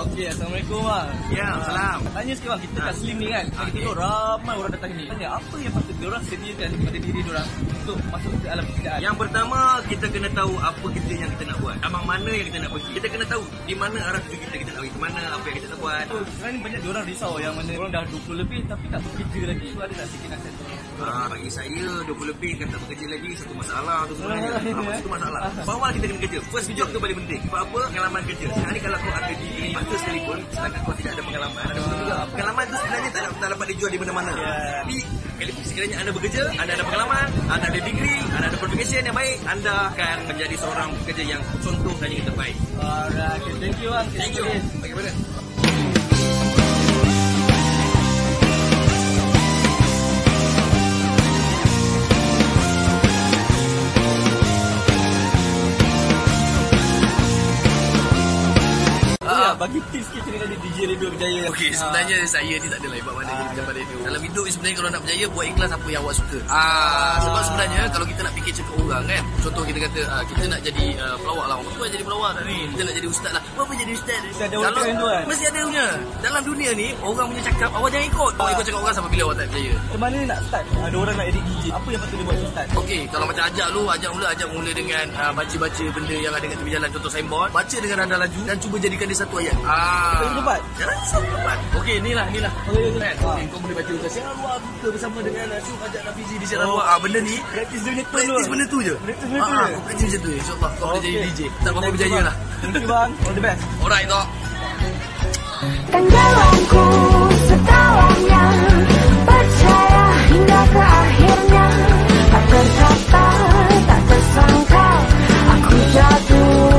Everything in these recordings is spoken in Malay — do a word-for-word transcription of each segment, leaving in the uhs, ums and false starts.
Okey, Assalamualaikum bang. Ya, salam. Tanya sikit bang, kita kat Slim ni kan. Kita tengok ramai orang datang ni. Tanya, apa yang patut diorang sediakan kepada diri diorang untuk masuk ke alam pekerjaan? Yang pertama, kita kena tahu apa kerja yang kita nak buat. Abang mana yang kita nak pergi. Kita kena tahu di mana arah tuju kita, kita nak pergi ke mana, apa yang kita nak buat. So, sekarang ni banyak diorang risau yang mana orang dah dua puluh lebih tapi tak bekerja lagi. So, ada tak sikit nasihat tolong? Ah, bagi saya dua puluh lebih kan tak bekerja lagi, satu masalah tu sebenarnya. Ah, Ah, satu masalah. Awal kita kena kerja. First job tu paling penting. Sebab apa? Pengalaman kerja. Sekarang ni kalau kau ada degree master sekalipun, sedangkan kau tidak ada pengalaman, ada betul juga. Pengalaman tu sebenarnya tak, tak dapat dijual di mana-mana. Yeah. Tapi kalau sekiranya anda bekerja, anda ada pengalaman, anda ada degree, anda ada qualification yang baik, anda akan menjadi seorang pekerja yang contoh dan yang terbaik. Alright, okay. Thank you bang. Thank you. Bagaimana? Bagi tips sikit kena jadi D J radio berjaya. Okey, sebenarnya ah. saya ni tak adalah hebat mana ah, dapat radio. Dalam hidup ni sebenarnya kalau nak berjaya, buat ikhlas apa yang awak suka. Ah, ah. Sebab sebenarnya kalau kita nak fikir cakap orang kan, contoh kita kata ah, kita nak jadi uh, pelawak lah. Apa jadi pelawak tak ni? Kita nak jadi ustaz lah. Apa jadi ustaz? Mesti ada orang tu kan? Mesti ada punya. Dalam dunia ni, orang punya cakap, awak jangan ikut. Awak ikut cakap orang sampai bila awak tak berjaya. Ke mana nak start? Ada orang nak edit D J. Apa yang patut dia buat untuk start? Okey, kalau macam ajak lu, ajak mula, ajak mula dengan uh, baca-baca benda yang ada kat tepi jalan. Contoh signboard. Baca dengan nada laju dan cuba jadikan dia satu ayat. Ah. Cepat. Jangan satu cepat. Okey, inilah, inilah. Okey, okey. Okay, kau boleh baca juga. Siaran luar buka bersama dengan Syuk ajak Nabi Z di siaran luar. Ah, benda ni praktis dia betul. Praktis benda tu je. Praktis benda tu je. Ah, praktis macam tu. InsyaAllah kau boleh jadi D J. Tak apa berjaya lah. Thank you bang. All the best. Alright, tok. Dan jalanku sedalamnya, percaya hingga ke akhirnya. Tak terkata, tak tersangka, aku jatuh.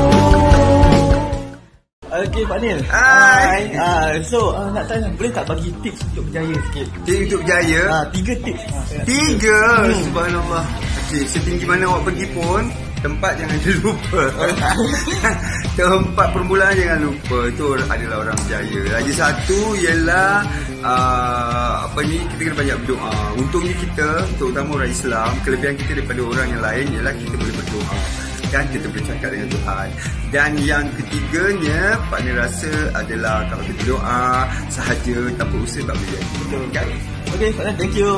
Okey Pak Nil. Hai. Ah, so uh, nak tanya, boleh tak bagi tips untuk berjaya sikit? Tips untuk berjaya? Ah, tiga tips. Tiga? Hmm. Subhanallah. Okey, setinggi mana awak pergi pun, tempat jangan lupa. Tempat permulaan jangan lupa. Itu adalah orang berjaya. Lagi satu ialah uh, apa ni, kita kena banyak berdoa. Untungnya kita, terutama orang Islam, kelebihan kita daripada orang yang lain ialah kita boleh berdoa dan kita bercakap dengan Tuhan. Dan yang ketiganya, Pak Ni rasa adalah kalau kita doa sahaja tanpa usaha tak boleh jadi. Betul kan? Okey, Pak Nil, thank you.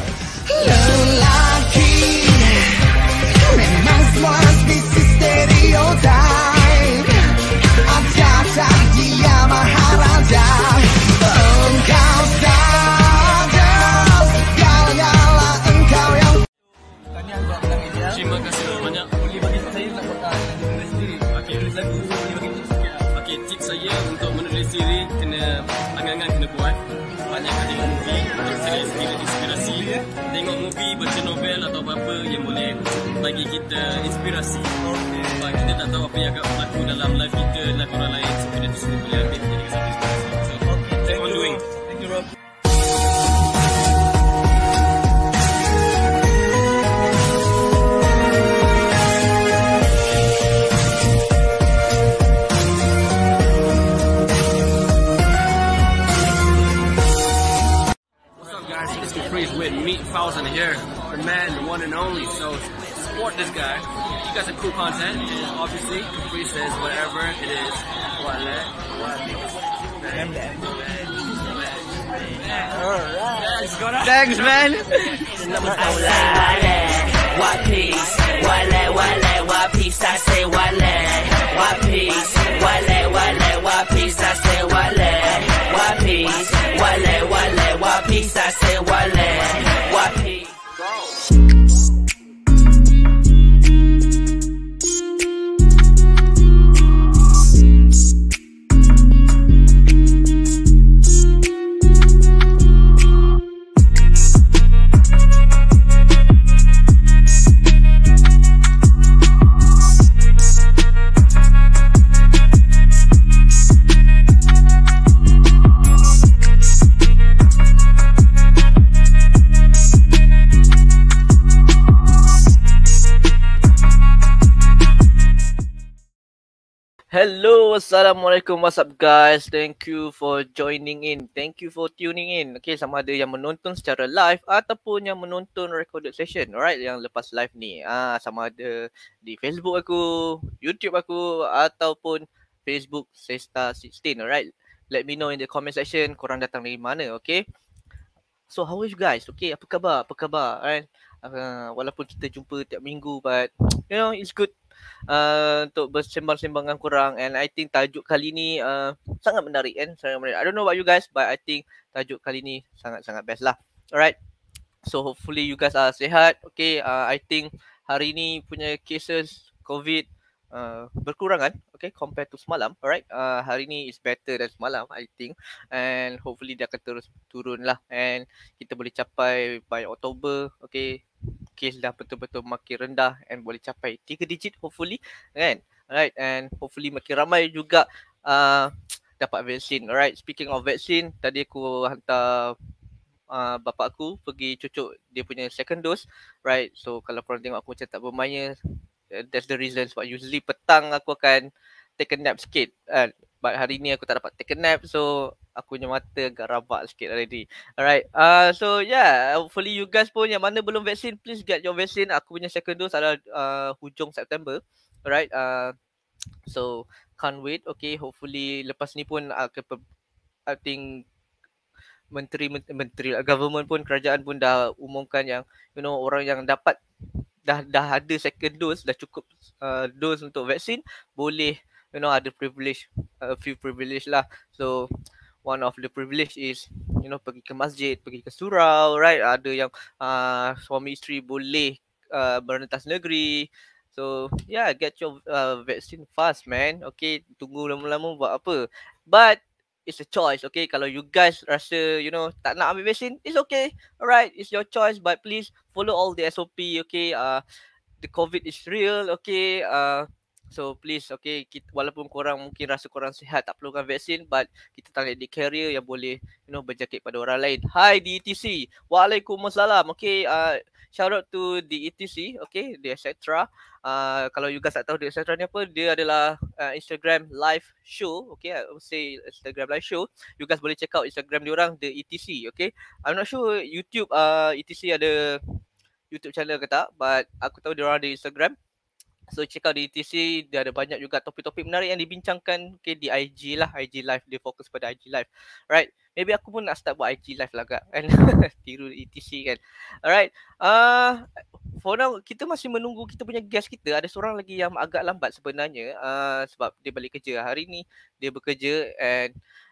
Lelaki memang semua mesti stereotype. Adakah dia maharaja? Engkau saja segala-gala, engkau yang. Tanya buat menang dia. Terima kasih banyak. Boleh bagi saya nak buat menulis diri. Okey, tulis lagu. Boleh bagi tips sikit. Okey, tips saya untuk menulis diri, kena angan-angan kena buat. Banyakkan tengok movie untuk cari inspirasi. Tengok movie, baca novel atau apa-apa yang boleh bagi kita inspirasi. Sebab kita tak tahu apa yang akan berlaku dalam life kita, life orang lain. So, benda tu semua boleh ambil jadi satu inspirasi. So, keep on doing. Thank you, bro. With Meat Thousand here, the man, the one and only. So support this guy. You got some cool content, and obviously Capri says whatever it is. Wallet, Thanks, man. What peace? Wallet, wallet, what peace? I say wallet. What peace? Wallet, wallet, what peace? I say wallet. What peace? Wallet, wallet, what peace? I say wallet. What peace? Hello, Assalamualaikum, what's up guys? Thank you for joining in. Thank you for tuning in. Okay, sama ada yang menonton secara live ataupun yang menonton recorded session, alright, yang lepas live ni. Ah, sama ada di Facebook aku, YouTube aku ataupun Facebook Sesta enam belas, alright. let me know in the comment section korang datang dari mana, okay? So how are you guys? Okay, apa khabar? Apa khabar? Kan? Uh, walaupun kita jumpa tiap minggu, but you know, it's good uh, untuk bersembang-sembang dengan korang. And I think tajuk kali ni uh, sangat menarik kan? Sangat menarik. I don't know about you guys, but I think tajuk kali ni sangat-sangat best lah. Alright. So hopefully you guys are sihat. Okay, uh, I think hari ni punya cases COVID uh, berkurangan, okay, compared to semalam. Alright, uh, hari ni is better than semalam, I think. And hopefully dia akan terus turun lah. And kita boleh capai by October, okay, case dah betul-betul makin rendah and boleh capai tiga digit hopefully, kan? Alright, and hopefully makin ramai juga uh, dapat vaksin. Alright, speaking of vaksin, tadi aku hantar Uh, bapak aku pergi cucuk dia punya second dose, right? So kalau korang tengok aku macam tak bermaya, that's the reason sebab usually petang aku akan take a nap sikit kan, but hari ni aku tak dapat take a nap, so aku punya mata agak rabak sikit already. Alright, uh, so yeah, hopefully you guys pun yang mana belum vaksin, please get your vaccine. Aku punya second dose adalah uh, hujung September. Alright, uh, so can't wait. Okay, hopefully lepas ni pun uh, ke, I think menteri menteri government pun, kerajaan pun dah umumkan yang you know orang yang dapat dah dah ada second dose, dah cukup uh, dose untuk vaksin, boleh you know ada privilege, a uh, few privilege lah. So one of the privilege is you know pergi ke masjid, pergi ke surau, right? Ada yang uh, suami isteri boleh uh, berentas negeri. So yeah, get your uh, vaccine fast man. Okay, tunggu lama-lama buat apa? But it's a choice, okay? Kalau you guys rasa, you know, tak nak ambil vaksin, it's okay. Alright, it's your choice, but please follow all the S O P, okay? Uh, the COVID is real, okay? Uh, so please, okay, kita, walaupun korang mungkin rasa korang sihat, tak perlukan vaksin, but kita tak ada carrier yang boleh, you know, berjangkit pada orang lain. Hi D E T C, Waalaikumsalam, okay? Uh, shout out to D E T C, okay? The et cetera. Uh, kalau you guys tak tahu The et cetera ni apa, dia adalah uh, Instagram live show, okay? I would say Instagram live show. You guys boleh check out Instagram diorang, The E T C, okay? I'm not sure YouTube uh, E T C ada YouTube channel ke tak, but aku tahu diorang ada Instagram. So check out di E T C, dia ada banyak juga topik-topik menarik yang dibincangkan, okay, di I G lah, I G live, dia fokus pada I G live. Right, maybe aku pun nak start buat I G live lah kak, kan? Tiru E T C kan. Alright, uh, for now kita masih menunggu kita punya guest kita. Ada seorang lagi yang agak lambat sebenarnya, uh, sebab dia balik kerja hari ni, dia bekerja, and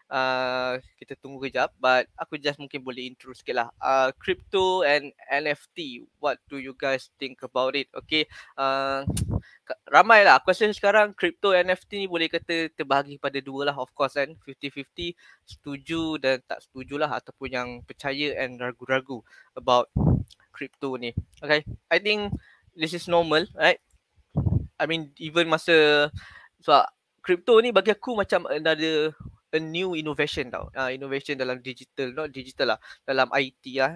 Uh, kita tunggu kejap, but aku just mungkin boleh intro sikit lah. Uh, crypto and N F T, what do you guys think about it? Okay, uh, ramai lah. Aku rasa sekarang crypto N F T ni boleh kata terbahagi pada dua lah, of course kan. fifty fifty, setuju dan tak setuju lah, ataupun yang percaya and ragu-ragu about crypto ni. Okay, I think this is normal, right? I mean, even masa sebab crypto ni bagi aku macam another a new innovation tau. Uh, innovation dalam digital, not digital lah, dalam I T lah.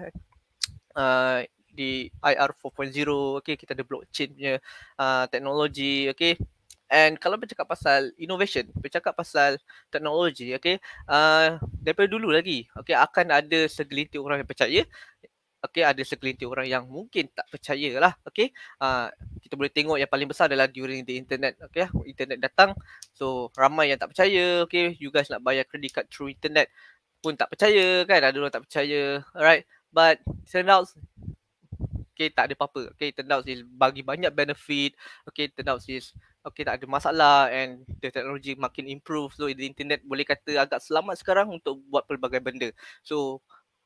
Uh, di I R four point oh, okay, kita ada blockchain punya uh, teknologi, okay. And kalau bercakap pasal innovation, bercakap pasal teknologi, okay, uh, daripada dulu lagi, okay, akan ada segelintir orang yang percaya. Okay, ada segelintir orang yang mungkin tak percaya lah. Okay, uh, kita boleh tengok yang paling besar adalah during the internet. Okay, internet datang, so ramai yang tak percaya. Okay, you guys nak bayar credit card through internet pun tak percaya kan, ada orang tak percaya. Alright, but turn out, okay, tak ada apa-apa. Okay, turn out is bagi banyak benefit. Okay, turn out is, okay, tak ada masalah, and the technology makin improve. So the internet boleh kata agak selamat sekarang untuk buat pelbagai benda. So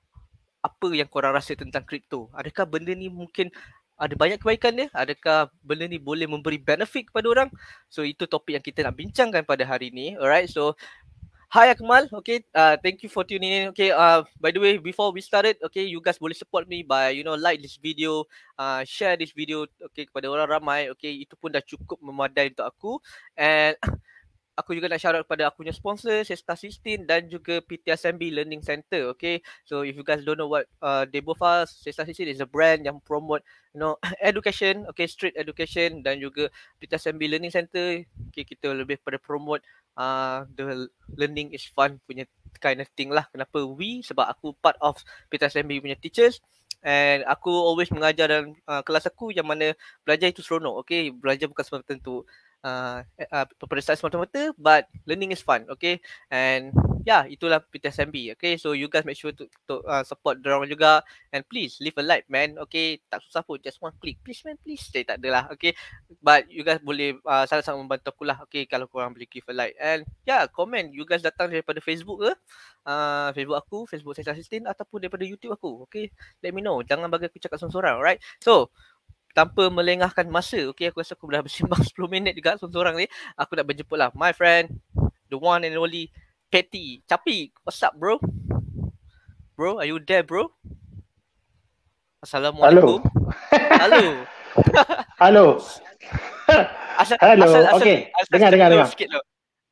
apa yang korang rasa tentang kripto? Adakah benda ni mungkin ada banyak kebaikan dia? Adakah benda ni boleh memberi benefit kepada orang? So itu topik yang kita nak bincangkan pada hari ni. Alright, so hi Akmal, okay, uh, thank you for tuning in. Okay, uh, by the way, before we started, okay, you guys boleh support me by, you know, like this video, uh, share this video, okay, kepada orang ramai. Okay, itu pun dah cukup memadai untuk aku. And aku juga nak shout out kepada aku punya sponsor, Sesta Sistine dan juga P T S M B Learning Center. Okay, so if you guys don't know what uh, they both are, Sesta Sistine is a brand yang promote, you know, education, okay, street education, dan juga P T S M B Learning Center, okay, kita lebih pada promote uh, the learning is fun punya kind of thing lah. Kenapa we? Sebab aku part of P T S M B punya teachers. And aku always mengajar dalam uh, kelas aku yang mana belajar itu seronok. Okay, belajar bukan sebab tentu uh, uh, peperiksaan semata-mata, but learning is fun, okay? And yeah, itulah P T S M B, okay? So you guys make sure to, to uh, support dorang juga, and please leave a like, man, okay? Tak susah pun, just one click, please man, please. Saya tak adalah, okay? But you guys boleh uh, sangat-sangat membantu aku lah, okay? Kalau korang boleh give a like, and yeah, comment. You guys datang daripada Facebook ke? Uh, Facebook aku, Facebook saya Assistant, ataupun daripada YouTube aku, okay? Let me know. Jangan bagi aku cakap seorang-seorang, alright? So tanpa melengahkan masa, okay, aku rasa aku dah bersimbang sepuluh minit juga seorang-seorang ni. Aku nak berjemput lah my friend, the one and only Patty. Capi, what's up bro? Bro, are you there bro? Assalamualaikum. Halo. Halo. Halo. Asal, Halo, asal, asal, okey. asal, Dengar, asal dengar, slow dengar. sikit lo.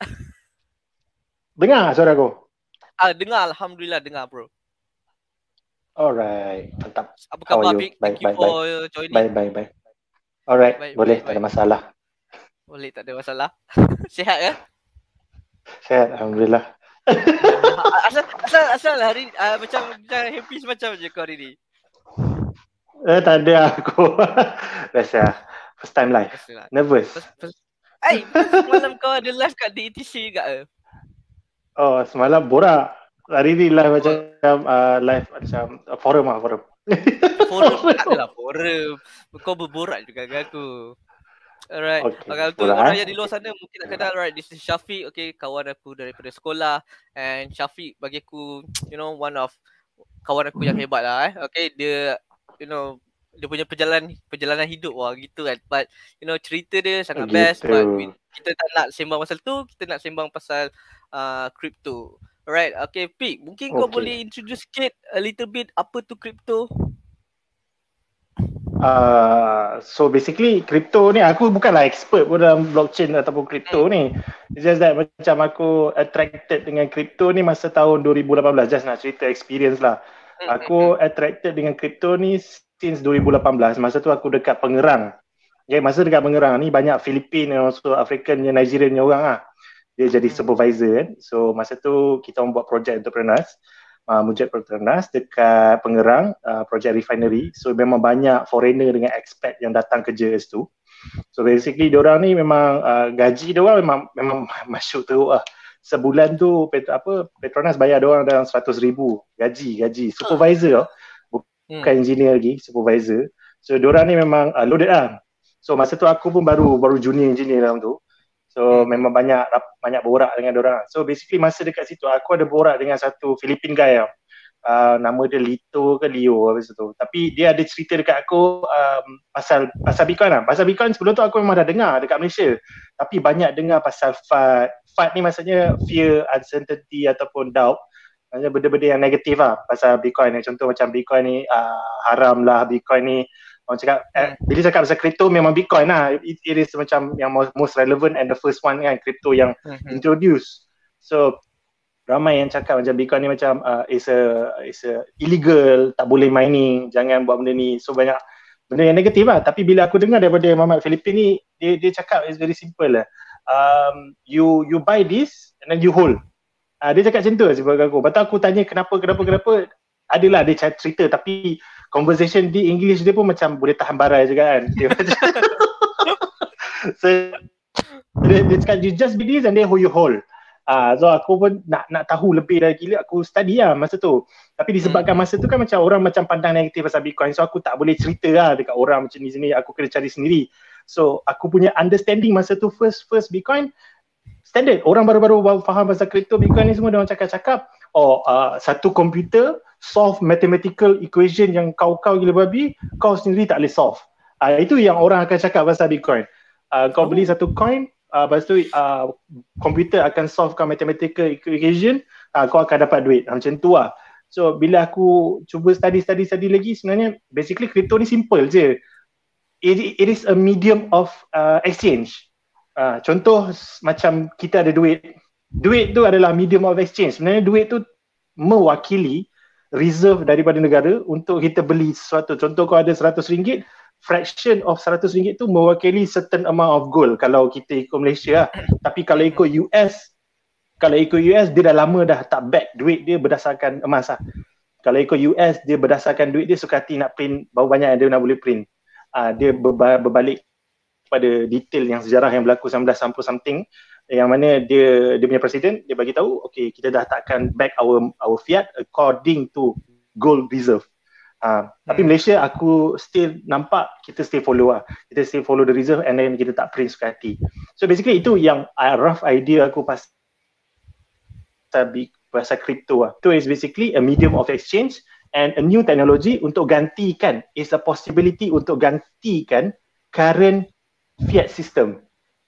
Dengar suara aku? Ah, dengar, alhamdulillah dengar bro. Alright, mantap. Apa How khabar are you? Pik? Baik, Thank you baik, for baik. joining. Baik, baik, baik. Alright, Baik, boleh, baik, tak ada baik. masalah. Boleh, tak ada masalah. Sihat ya? Sihat, alhamdulillah. Asal asal asal hari uh, macam macam happy semacam je kau hari ni. Eh, tak ada aku. Biasa. First time live. Biasalah. Nervous. First, first. Eh, semalam kau ada live kat D E T C juga ke? Oh, semalam borak. Hari ni live macam uh, live macam uh, forum lah, forum. Forum tak adalah forum. Kau berborak juga dengan aku. Alright. Okay, Okay, untuk borak, orang eh? yang di luar sana mungkin tak kenal, right? This is Syafiq, okay, kawan aku daripada sekolah. And Syafiq bagi aku, you know, one of kawan aku yang hebat lah eh. Okay, dia, you know, dia punya perjalanan perjalanan hidup wah gitu kan. But you know, cerita dia sangat Gitu. best, but we, kita tak nak sembang pasal tu, kita nak sembang pasal uh, crypto. Alright, okay, Pik, mungkin kau Okay. boleh introduce sikit a little bit apa tu crypto? Uh, so basically crypto ni aku bukanlah expert pun dalam blockchain ataupun crypto ni. It's just that macam aku attracted dengan crypto ni masa tahun dua ribu lapan belas. Just nak cerita experience lah. Aku attracted dengan crypto ni since dua ribu lapan belas. Masa tu aku dekat Pengerang. Okay, masa dekat Pengerang ni banyak Filipin and also African and Nigerian ni orang lah. Dia jadi supervisor kan. So masa tu kita membuat project entrepreneurs. Uh, Mujad Petronas dekat Pengerang, uh, project refinery. So memang banyak foreigner dengan expat yang datang kerja kat situ. So basically diorang ni memang uh, gaji diorang memang memang masuk teruk lah. Sebulan tu pet, apa Petronas bayar diorang dalam seratus ribu gaji, gaji supervisor tau. Bukan engineer lagi, supervisor. So diorang ni memang uh, loaded lah. So masa tu aku pun baru baru junior engineer dalam tu. So hmm. memang banyak banyak borak dengan diorang. So basically masa dekat situ aku ada borak dengan satu Philippine guy tau. Uh, nama dia Lito ke Leo apa tu. Tapi dia ada cerita dekat aku um, pasal pasal Bitcoin lah. Pasal Bitcoin sebelum tu aku memang dah dengar dekat Malaysia. Tapi banyak dengar pasal F A D. F A D ni maksudnya fear, uncertainty ataupun doubt. Maksudnya benda-benda yang negatif lah pasal Bitcoin ni. Contoh macam Bitcoin ni uh, haram lah, Bitcoin ni orang cakap, eh, bila cakap pasal crypto memang Bitcoin lah. It, it is macam yang most, most relevant and the first one kan, crypto yang mm-hmm. introduce. So ramai yang cakap macam Bitcoin ni macam uh, is a is a illegal, tak boleh mining, jangan buat benda ni. So banyak benda yang negatif lah. Tapi bila aku dengar daripada Muhammad Filipin ni, dia dia cakap is very simple lah. Um, you you buy this and then you hold. Uh, dia cakap macam tu lah sebab aku. Lepas tu aku tanya kenapa, kenapa, kenapa. Adalah dia cerita tapi conversation di English dia pun macam boleh tahan barai juga kan. Dia macam so dia, dia cakap you just be this and then who you hold. Ah, uh, so aku pun nak nak tahu lebih dari gila, aku study lah masa tu. Tapi disebabkan masa tu kan macam orang macam pandang negatif pasal Bitcoin, so aku tak boleh cerita lah dekat orang macam ni sini, aku kena cari sendiri. So aku punya understanding masa tu first first Bitcoin standard. Orang baru-baru faham pasal crypto Bitcoin ni semua dia orang cakap-cakap, oh uh, satu komputer solve mathematical equation yang kau-kau gila babi, kau sendiri tak boleh solve. Uh, itu yang orang akan cakap pasal Bitcoin. Uh, kau oh. beli satu coin, uh, lepas tu uh, komputer akan solvekan mathematical equation, uh, kau akan dapat duit. Uh, macam tu lah. So bila aku cuba study-study-study lagi, sebenarnya basically crypto ni simple je. It, it is a medium of uh, exchange. Uh, contoh macam kita ada duit. Duit tu adalah medium of exchange. Sebenarnya duit tu mewakili reserve daripada negara untuk kita beli sesuatu. Contoh kau ada seratus ringgit, fraction of seratus ringgit tu mewakili certain amount of gold kalau kita ikut Malaysia lah. Tapi kalau ikut U S, kalau ikut U S dia dah lama dah tak back duit dia berdasarkan emas lah. Kalau ikut U S dia berdasarkan duit dia suka hati nak print berapa banyak yang dia nak boleh print. Uh, dia berba- berbalik kepada detail yang sejarah yang berlaku sembilan belas something, yang mana dia dia punya presiden dia bagi tahu okey kita dah takkan back our our fiat according to gold reserve. Uh, tapi Hmm. Malaysia aku still nampak kita still follow lah. Kita still follow the reserve and then kita tak print suka hati. So basically itu yang uh, rough idea aku pasal pasal crypto lah. Itu is basically a medium of exchange and a new technology untuk gantikan, is a possibility untuk gantikan current fiat system.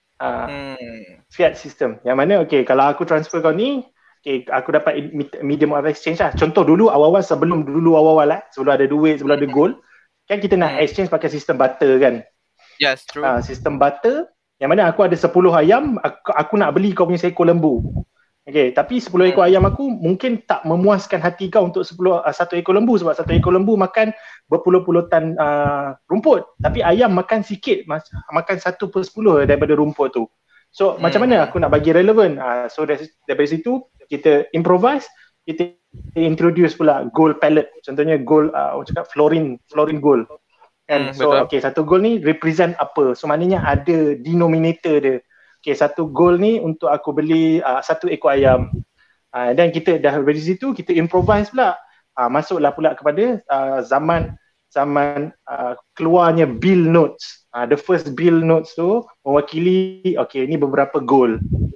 Uh, Hmm. fiat system. Yang mana okay kalau aku transfer kau ni, okay, aku dapat medium of exchange lah. Contoh dulu awal-awal sebelum dulu awal-awal lah, sebelum ada duit, sebelum ada gold, kan kita nak Hmm. exchange pakai sistem barter kan. Yes, true. Uh, sistem barter yang mana aku ada sepuluh ayam, aku, aku nak beli kau punya seekor lembu. Okay, tapi sepuluh ekor ayam aku mungkin tak memuaskan hati kau untuk sepuluh uh, satu ekor lembu, sebab satu ekor lembu makan berpuluh-puluh tan uh, rumput, tapi ayam makan sikit, mas, makan satu per sepuluh daripada rumput tu. So hmm. macam mana aku nak bagi relevan? Uh, so dari, dari situ kita improvise, kita introduce pula gold palette. Contohnya gold, uh, orang cakap fluorine, fluorine gold. Kan? Hmm, So betul. okay, satu gold ni represent apa? So maknanya ada denominator dia. Okay, satu gold ni untuk aku beli uh, satu ekor ayam. Uh, dan kita dah dari situ kita improvise pula. Uh, masuklah pula kepada uh, zaman zaman uh, keluarnya bill notes. Uh, the first bill notes tu mewakili okay ni beberapa gold.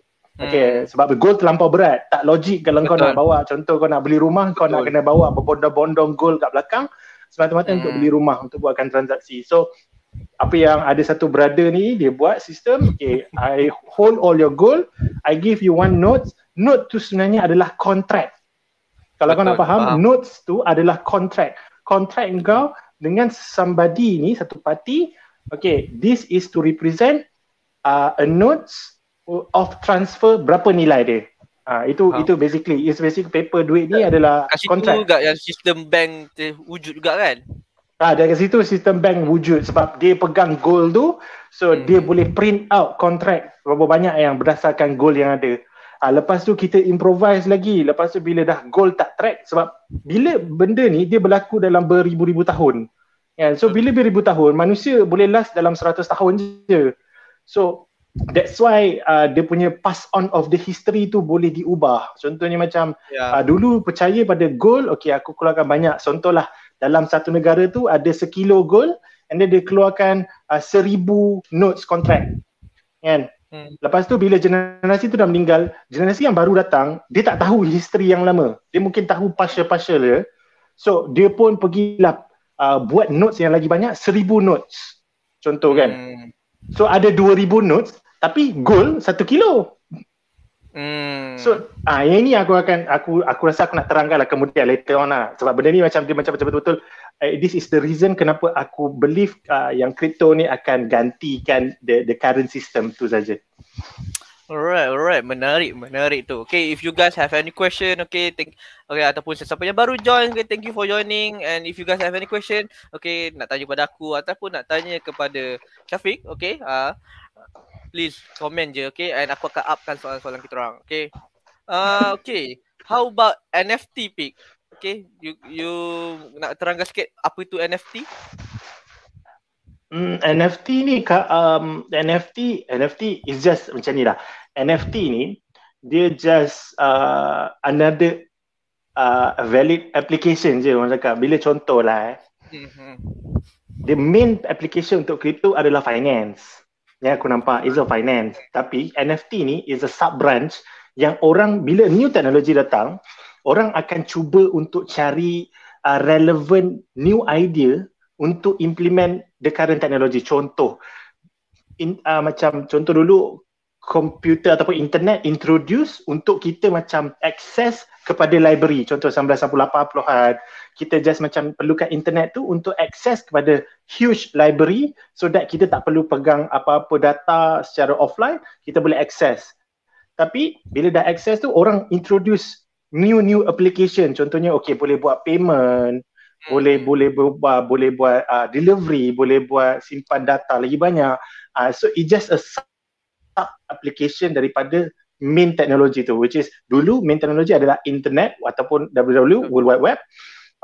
Okay, hmm. sebab gold terlampau berat. Tak logik kalau Betul. Kau nak bawa, contoh kau nak beli rumah, kau Betul. Nak kena bawa berbondong-bondong gold kat belakang semata-mata hmm. untuk beli rumah, untuk buatkan transaksi. So apa yang ada satu brother ni dia buat sistem, okay, I hold all your gold, I give you one note. Note tu sebenarnya adalah contract. Kalau Betul. Kau nak faham, faham, notes tu adalah contract. Contract kau dengan somebody ni, satu party, okay, this is to represent uh, a notes of transfer berapa nilai dia. Ah uh, itu ha. itu basically is basic paper duit ni adalah kat kontrak. Situ juga yang sistem bank wujud juga kan? Ah dari situ sistem bank wujud sebab dia pegang gold tu, so hmm. dia boleh print out kontrak berapa banyak yang berdasarkan gold yang ada. Ah lepas tu kita improvise lagi. Lepas tu bila dah gold tak track, sebab bila benda ni dia berlaku dalam beribu-ribu tahun. Ya, so bila beribu tahun manusia boleh last dalam seratus tahun je. So that's why uh, dia punya pass on of the history tu boleh diubah. Contohnya macam yeah. uh, dulu percaya pada gold, okay aku keluarkan banyak. Contohlah dalam satu negara tu ada sekilo gold and then dia keluarkan uh, seribu notes contract. Kan? Hmm. Lepas tu bila generasi tu dah meninggal, generasi yang baru datang, dia tak tahu history yang lama. Dia mungkin tahu partial-partial je. So dia pun pergilah uh, buat notes yang lagi banyak, seribu notes. Contoh kan. Hmm. So ada dua ribu notes tapi gold satu kilo. Hmm. So ah yang ini aku akan aku aku rasa aku nak terangkanlah kemudian later on lah. Sebab benda ni macam dia macam betul-betul uh, this is the reason kenapa aku believe uh, yang crypto ni akan gantikan the the current system tu saja. Alright, alright, menarik, menarik tu. Okay, if you guys have any question, okay, think, okay, ataupun sesiapa yang baru join, okay, thank you for joining. And if you guys have any question, okay, nak tanya kepada aku ataupun nak tanya kepada Syafiq, okay, uh, please comment je, okay, and aku akan upkan soalan-soalan kita orang, okay. Uh, okay, how about N F T, Pik? Okay, you you nak terangkan sikit apa itu N F T? Hmm, N F T ni um, N F T N F T is just macam ni lah. N F T ni dia just uh, another uh, valid application je orang cakap. Bila contoh lah eh, mm-hmm. the main application untuk crypto adalah finance. Yang aku nampak is a finance. Tapi N F T ni is a sub branch yang orang bila new technology datang, orang akan cuba untuk cari uh, relevant new idea untuk implement the current technology. Contoh in, uh, macam contoh dulu komputer ataupun internet introduce untuk kita macam access kepada library. Contoh sembilan belas lapan puluhan kita just macam perlukan internet tu untuk access kepada huge library so that kita tak perlu pegang apa-apa data secara offline, kita boleh access. Tapi bila dah access tu orang introduce new new application. Contohnya okay boleh buat payment, boleh boleh buat boleh buat uh, delivery, boleh buat simpan data lagi banyak. Uh, so it just a sub application daripada main teknologi tu, which is dulu main teknologi adalah internet ataupun W W W, World Wide Web.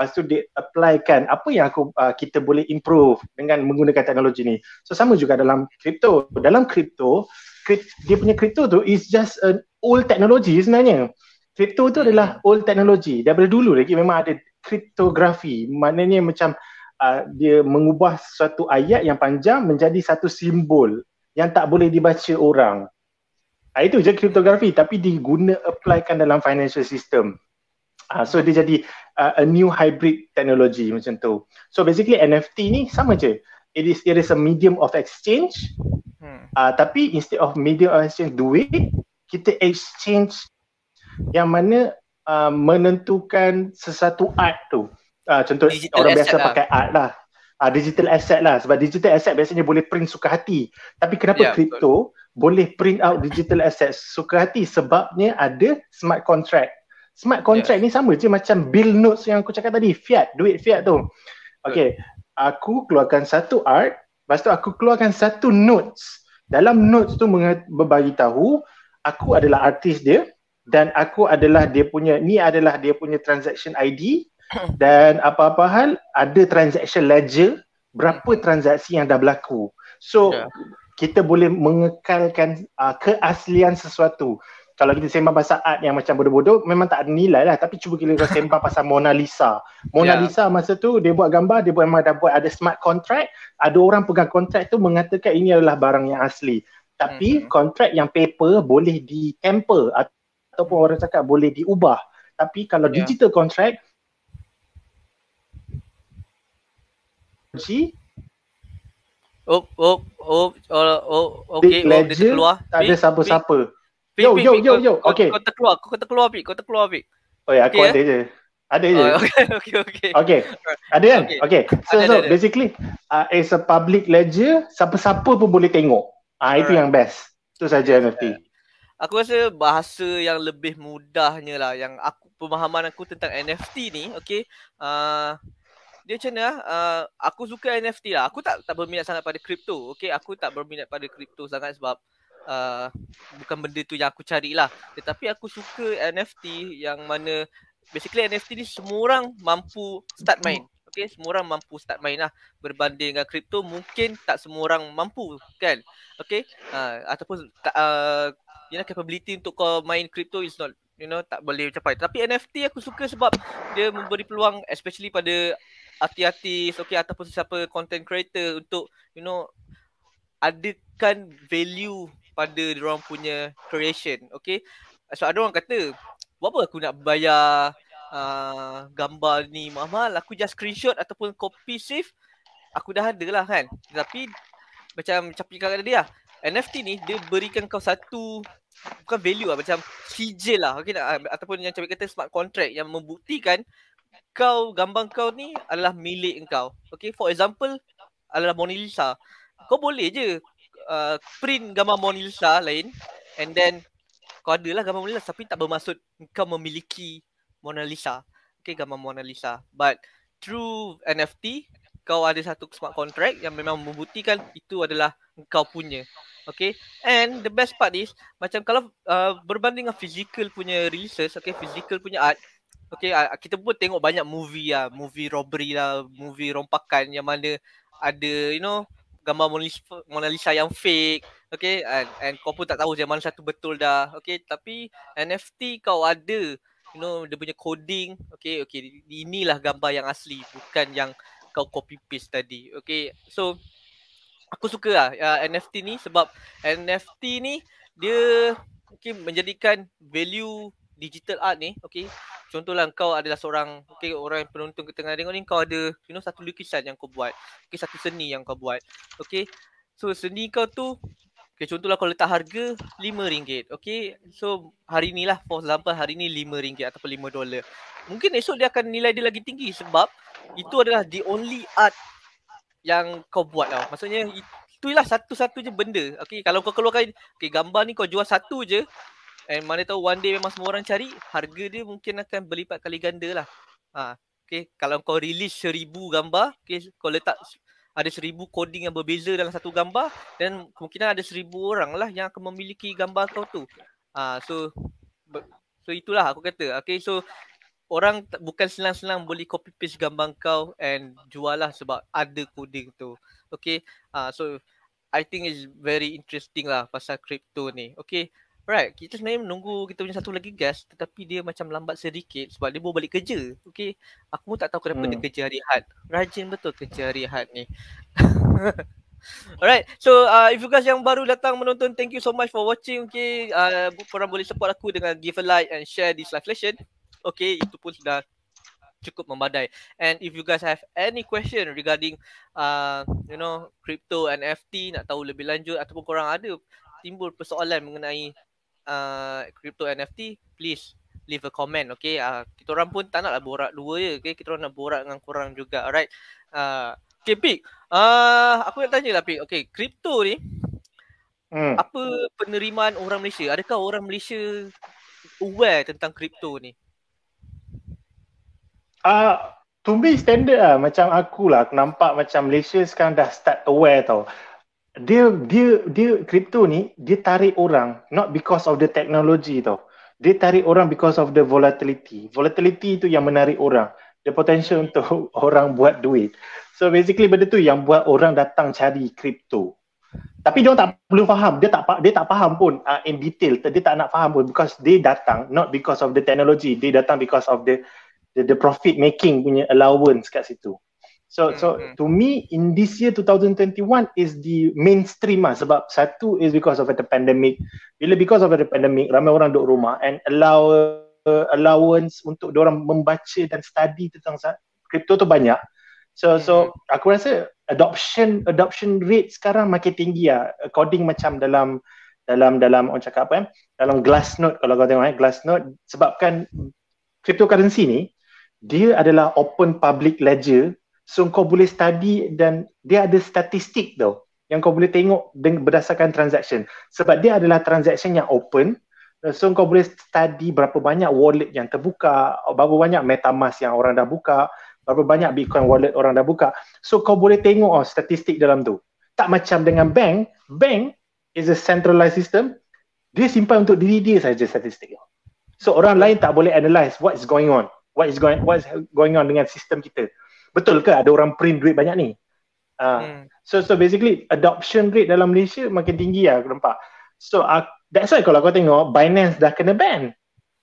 lepas tu dia applykan apa yang aku uh, kita boleh improve dengan menggunakan teknologi ni. So sama juga dalam crypto. Dalam crypto, dia punya crypto tu is just an old technology sebenarnya. Crypto tu adalah old technology. Daripada dulu lagi memang ada kriptografi. Maknanya macam uh, dia mengubah suatu ayat yang panjang menjadi satu simbol yang tak boleh dibaca orang. Uh, itu je kriptografi, tapi diguna applykan dalam financial system. Uh, so dia jadi uh, a new hybrid technology macam tu. So basically N F T ni sama je. It is it is a medium of exchange. Hmm. Uh, tapi instead of medium of exchange duit, kita exchange yang mana uh, menentukan sesuatu art tu. Uh, contoh digital orang biasa lah. Pakai art lah. Uh, digital asset lah. Sebab digital asset biasanya boleh print suka hati. Tapi kenapa crypto yeah, boleh print out digital asset suka hati? Sebabnya ada smart contract. Smart contract yeah. ni sama je macam bill notes yang aku cakap tadi, fiat, duit fiat tu. Okay, aku keluarkan satu art, lepas tu aku keluarkan satu notes. Dalam notes tu berbagi tahu aku adalah artis dia dan aku adalah dia punya, ni adalah dia punya transaction I D dan apa-apa hal ada transaction ledger, berapa transaksi yang dah berlaku. So yeah, kita boleh mengekalkan uh, keaslian sesuatu. Kalau kita sembang pasal art yang macam bodoh-bodoh, memang tak ada nilai lah. Tapi cuba kita sembang pasal Mona Lisa. Mona yeah. Lisa masa tu dia buat gambar, dia buat, memang dah buat ada smart contract. Ada orang pegang kontrak tu mengatakan ini adalah barang yang asli. Tapi mm-hmm. kontrak yang paper boleh di-tamper ataupun orang cakap boleh diubah. Tapi kalau yeah. digital contract, oh, oh, oh, oh, oh, okay, oh, dia terkeluar. Tak ada siapa-siapa. Yo, yo, yo, yo, okay. Kau terkeluar, kau terkeluar, Pik. Kau terkeluar, Pik. Oh ya, aku okay, ada ya? je. Ada je. Oh, okay, okay, okay. Okay, ada kan? Okay. okay. So, ada, so ada, basically, uh, it's a public ledger, siapa-siapa pun boleh tengok. Ah, uh, itu yang best. Itu saja N F T. Aku rasa bahasa yang lebih mudahnya lah, yang aku pemahaman aku tentang N F T ni, okay. Uh, dia macam mana, uh, aku suka N F T lah. Aku tak tak berminat sangat pada kripto, okay. Aku tak berminat pada kripto sangat sebab Uh, bukan benda tu yang aku carilah. Tetapi aku suka N F T yang mana basically N F T ni semua orang mampu start main. Okay, semua orang mampu start main lah. Berbanding dengan kripto mungkin tak semua orang mampu kan. Okay, uh, ataupun uh, you know, capability untuk kau main kripto is not, you know, tak boleh capai. Tapi N F T aku suka sebab dia memberi peluang especially pada artis-artis, okay, ataupun sesiapa content creator untuk, you know, adakan value pada diorang punya creation, okay. So ada orang kata, buat apa aku nak bayar uh, gambar ni mahal, aku just screenshot ataupun copy save, aku dah ada lah kan. Tapi macam Capi kata dia, N F T ni dia berikan kau satu, bukan value lah, macam sijil lah, okay, ataupun yang Capi kata smart contract yang membuktikan kau, gambar kau ni adalah milik engkau. Okay, for example adalah Mona Lisa. Kau boleh je uh, print gambar Mona Lisa lain and then kau adalah gambar Mona Lisa tapi tak bermaksud kau memiliki Mona Lisa. Okay, gambar Mona Lisa. But through N F T, kau ada satu smart contract yang memang membuktikan itu adalah kau punya. Okay, and the best part is macam kalau uh, berbanding dengan physical punya releases, okay, physical punya art, okay, uh, kita pun tengok banyak movie lah, movie robbery lah, movie rompakan yang mana ada, you know, gambar Mona Lisa, Mona Lisa yang fake, okay, and, and kau pun tak tahu yang mana satu betul dah, okay. Tapi N F T kau ada, you know, dia punya coding, okay, okay, inilah gambar yang asli, bukan yang kau copy paste tadi, okay. So aku suka lah uh, N F T ni sebab N F T ni dia, okay, menjadikan value digital art ni, okay. Contohlah kau adalah seorang, okay, orang yang penonton ke tengah tengok ni, kau ada, you know, satu lukisan yang kau buat, okay, satu seni yang kau buat, okay. So seni kau tu, okay, contohlah kau letak harga lima ringgit, okay. So hari ni lah, for example hari ni lima ringgit ataupun lima dolar. Mungkin esok dia akan nilai dia lagi tinggi sebab itu adalah the only art yang kau buat tau. Maksudnya itulah satu-satunya benda, okay. Kalau kau keluarkan, okay, gambar ni kau jual satu je, and mana tahu one day memang semua orang cari, harga dia mungkin akan berlipat kali ganda lah. Ha, okay, kalau kau release seribu gambar, okay, kau letak ada seribu coding yang berbeza dalam satu gambar, dan kemungkinan ada seribu orang lah yang akan memiliki gambar kau tu. Ha, so, so itulah aku kata. Okay, so orang t- bukan senang-senang boleh copy paste gambar kau and jual lah sebab ada coding tu. Okay. Uh, so I think it's very interesting lah pasal crypto ni. Okay. Right, kita sebenarnya menunggu kita punya satu lagi guest tetapi dia macam lambat sedikit sebab dia baru balik kerja. Okay. Aku pun tak tahu kenapa Hmm. dia kerja hari Ahad. Rajin betul kerja hari Ahad ni. Alright, so uh, if you guys yang baru datang menonton, thank you so much for watching. Okay, uh, korang boleh support aku dengan give a like and share this live session. Okay, itu pun sudah cukup memadai. And if you guys have any question regarding uh, you know, crypto N F T, nak tahu lebih lanjut ataupun korang ada timbul persoalan mengenai uh, crypto N F T, please leave a comment. Okay, uh, kita orang pun tak naklah borak dua je. Okay, kita orang nak borak dengan korang juga. Alright. Uh, okay, Pik. Uh, aku nak tanya lah, Pik. Okay, crypto ni Hmm. apa penerimaan orang Malaysia? Adakah orang Malaysia aware tentang crypto ni? Uh, to me standard lah. Macam aku lah, aku nampak macam Malaysia sekarang dah start aware tau. Dia dia dia crypto ni dia tarik orang not because of the technology tau. Dia tarik orang because of the volatility. Volatility tu yang menarik orang. The potential untuk orang buat duit. So basically benda tu yang buat orang datang cari crypto. Tapi dia tak perlu faham. Dia tak dia tak faham pun uh, in detail. Dia tak nak faham pun because dia datang not because of the technology. Dia datang because of the the, the profit making punya allowance kat situ. So so to me in this year twenty twenty-one is the mainstream lah sebab satu is because of the pandemic. Bila because of the pandemic ramai orang duduk rumah and allow uh, allowance untuk diorang membaca dan study tentang crypto tu banyak. So so aku rasa adoption adoption rate sekarang makin tinggi lah according macam dalam dalam dalam orang cakap apa eh dalam Glassnode kalau kau tengok eh Glassnode sebabkan cryptocurrency ni dia adalah open public ledger. So kau boleh study dan dia ada statistik tau yang kau boleh tengok dengan berdasarkan transaction. Sebab dia adalah transaction yang open. So kau boleh study berapa banyak wallet yang terbuka, berapa banyak MetaMask yang orang dah buka, berapa banyak Bitcoin wallet orang dah buka. So kau boleh tengok oh, statistik dalam tu. Tak macam dengan bank. Bank is a centralized system. Dia simpan untuk diri dia saja statistik. So orang lain tak boleh analyse what is going on. What is going what is going on dengan sistem kita. Betul ke ada orang print duit banyak ni? Uh, hmm. So so basically adoption rate dalam Malaysia makin tinggi lah aku nampak. So uh, that's why kalau kau tengok Binance dah kena ban.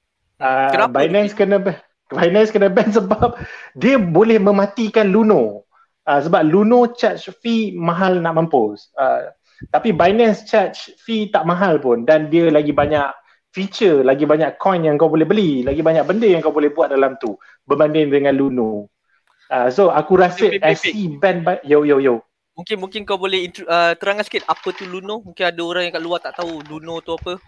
Uh, Kenapa? Binance kena ban. Binance kena ban sebab dia boleh mematikan Luno. Uh, sebab Luno charge fee mahal nak mampus. Uh, tapi Binance charge fee tak mahal pun dan dia lagi banyak feature, lagi banyak coin yang kau boleh beli, lagi banyak benda yang kau boleh buat dalam tu berbanding dengan Luno. Uh, so aku rasa Pik, pik, S C ban by, yo yo yo. Mungkin mungkin kau boleh intru, uh, terangkan sikit apa tu Luno? Mungkin ada orang yang kat luar tak tahu Luno tu apa.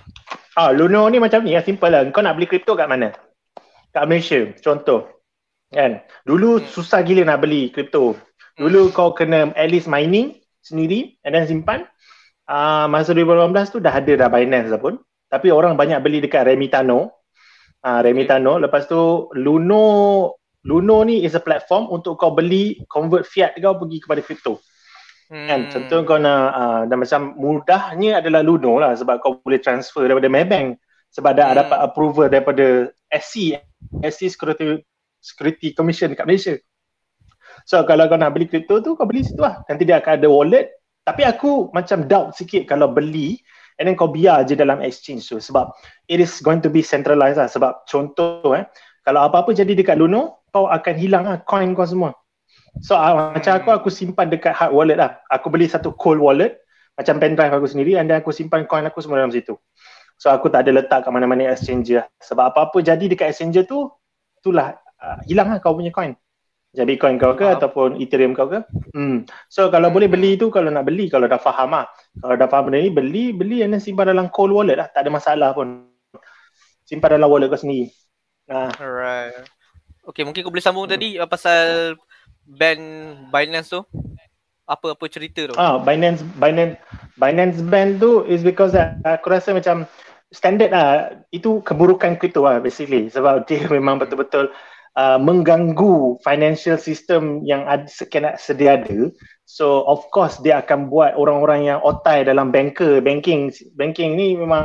Ah, Luno ni macam ni, ya simple lah. Kau nak beli kripto kat mana? Kat Malaysia, contoh. Kan? Dulu hmm. susah gila nak beli kripto. Dulu hmm. kau kena at least mining sendiri and then simpan. Uh, masa dua ribu lapan belas tu dah ada dah Binance dah pun. Tapi orang banyak beli dekat Remitano. Uh, Remitano. Lepas tu Luno Luno ni is a platform untuk kau beli convert fiat kau pergi kepada kripto. Hmm. Kan? Contoh kau nak uh, dan macam mudahnya adalah Luno lah sebab kau boleh transfer daripada Maybank sebab dah hmm. dapat approval daripada S C S C Security Security Commission dekat Malaysia. So kalau kau nak beli kripto tu kau beli situ lah. Nanti dia akan ada wallet. Tapi aku macam doubt sikit kalau beli and then kau biar je dalam exchange tu sebab it is going to be centralized lah. Sebab contoh eh kalau apa-apa jadi dekat Luno kau akan hilang lah coin kau semua. So uh, macam aku aku simpan dekat hard wallet lah. Aku beli satu cold wallet macam pen drive aku sendiri and then aku simpan coin aku semua dalam situ. So aku tak ada letak kat mana-mana exchange lah. Sebab apa-apa jadi dekat exchange tu itulah uh, hilang lah kau punya coin. Jadi Bitcoin kau ke faham. Ataupun Ethereum kau ke. Hmm. So kalau boleh beli tu kalau nak beli kalau dah faham lah. Kalau dah faham benda ni beli beli and then simpan dalam cold wallet lah. Tak ada masalah pun. Simpan dalam wallet kau sendiri. Nah. Alright. Okay, mungkin kau boleh sambung hmm. tadi uh, pasal ban Binance tu. Apa-apa cerita tu? Ah, Binance Binance Binance ban tu is because uh, aku rasa macam standard lah. Itu keburukan kripto lah basically. Sebab dia memang betul-betul uh, mengganggu financial system yang ada, sekian sedia ada. So of course dia akan buat orang-orang yang otai dalam banker, banking banking ni memang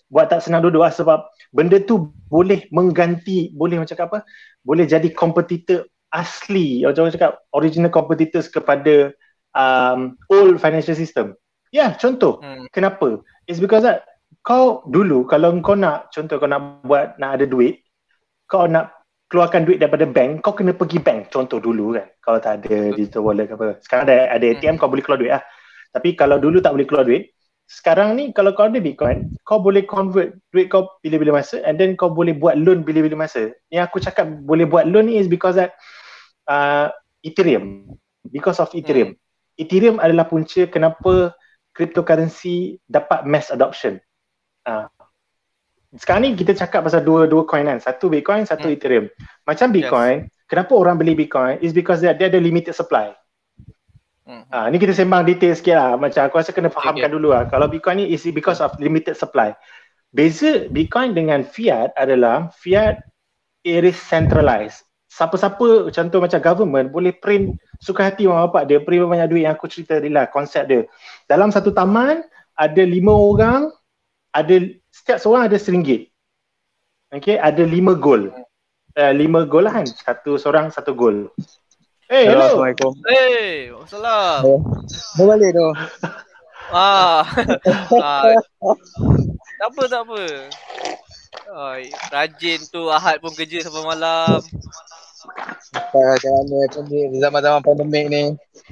buat tak senang duduk lah, sebab benda tu boleh mengganti, boleh macam apa, boleh jadi kompetitor asli, orang cakap original competitors kepada um, old financial system. Ya, yeah, contoh. Hmm. Kenapa? It's because that kau dulu kalau kau nak, contoh kau nak buat, nak ada duit, kau nak keluarkan duit daripada bank, kau kena pergi bank. Contoh dulu kan, kalau tak ada digital wallet ke apa. Sekarang ada, ada A T M, kau boleh keluar duit lah. Tapi kalau dulu tak boleh keluar duit, sekarang ni kalau kau ada Bitcoin, kau boleh convert duit kau bila-bila masa, and then kau boleh buat loan bila-bila masa. Yang aku cakap boleh buat loan ni is because that uh, Ethereum. Because of Ethereum. Hmm. Ethereum adalah punca kenapa cryptocurrency dapat mass adoption. Uh, Sekarang ni kita cakap pasal dua dua coin kan. Satu Bitcoin, satu hmm. Ethereum. Macam Bitcoin, yes. Kenapa orang beli Bitcoin is because dia, dia ada limited supply. Hmm. Ah, ni kita sembang detail sikit lah. Macam aku rasa kena fahamkan okay. dulu lah. Kalau Bitcoin ni is because of limited supply. Beza Bitcoin dengan fiat adalah fiat it is centralized. Siapa-siapa, contoh macam government boleh print suka hati mak bapak dia, print banyak duit. Yang aku cerita tadi lah konsep dia. Dalam satu taman ada lima orang, ada setiap seorang ada seringgit. Okay, ada lima gol. Uh, lima gol lah kan. Satu seorang, satu gol. Eh, hey, hello. Assalamualaikum. Eh, hey, wassalam. Oh, mau balik tu. Ah. ah. Tak apa, tak apa. Ay, rajin tu, Ahad pun kerja sampai malam. Ah, jangan ni zaman-zaman pandemik ni.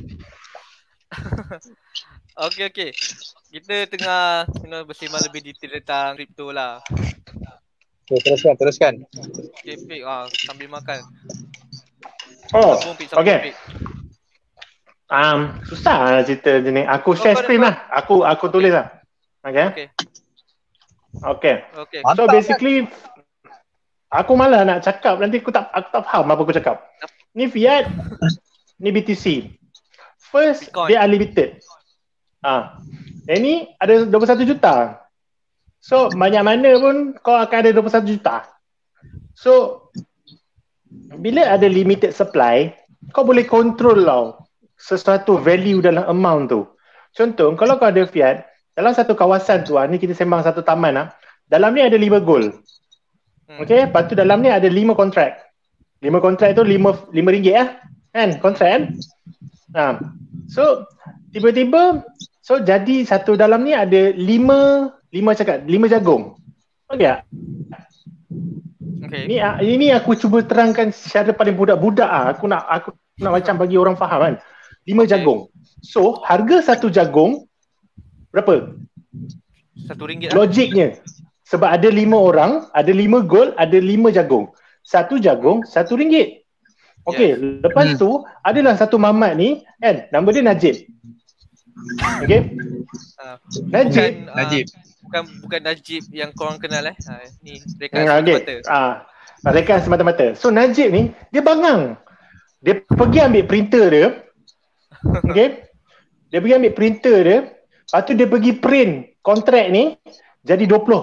Okey, okey. Kita tengah you know, bersembang lebih detail tentang kripto lah. Okay, teruskan, teruskan. Okay, Pik. Ah, sambil makan. Oh, sabun, Pik, okay. Um, susah lah cerita jenis. Aku share oh, screen lah. Aku aku tulis lah. Okay. Okay. Okay. Okay. So basically, aku malah nak cakap. Nanti aku tak aku tak faham apa aku cakap. Ni fiat, ni B T C. First, Bitcoin. Dia unlimited. Ah, yang ni ada dua puluh satu juta. So, banyak mana pun kau akan ada dua puluh satu juta. So, bila ada limited supply, kau boleh control tau sesuatu value dalam amount tu. Contoh, kalau kau ada fiat, dalam satu kawasan tu, ni kita sembang satu taman lah, dalam ni ada lima gold. Okay, lepas tu dalam ni ada lima kontrak. Lima kontrak tu lima, lima ringgit lah. Kan, kontrak kan? Ha. So, tiba-tiba, so jadi satu dalam ni ada lima, lima cakap, lima jagung. Okay tak? Okay. Ni, ini aku cuba terangkan secara paling budak-budak ah. Aku nak aku nak macam bagi orang faham kan. Lima okay. jagung. So, harga satu jagung berapa? Satu ringgit. Logiknya. Sebab ada lima orang, ada lima gold, ada lima jagung. Satu jagung, satu ringgit. Okey, yes. Lepas hmm. tu adalah satu mamat ni, kan? Nama dia Najib. Okey. Uh, Najib. Bukan, Najib. Uh, bukan bukan Najib yang korang kenal eh. Ha, ni rekan semata-mata. Ah, rekan semata-mata. So Najib ni dia bangang. Dia pergi ambil printer dia. Okey. Dia pergi ambil printer dia. Lepas tu dia pergi print kontrak ni jadi dua puluh.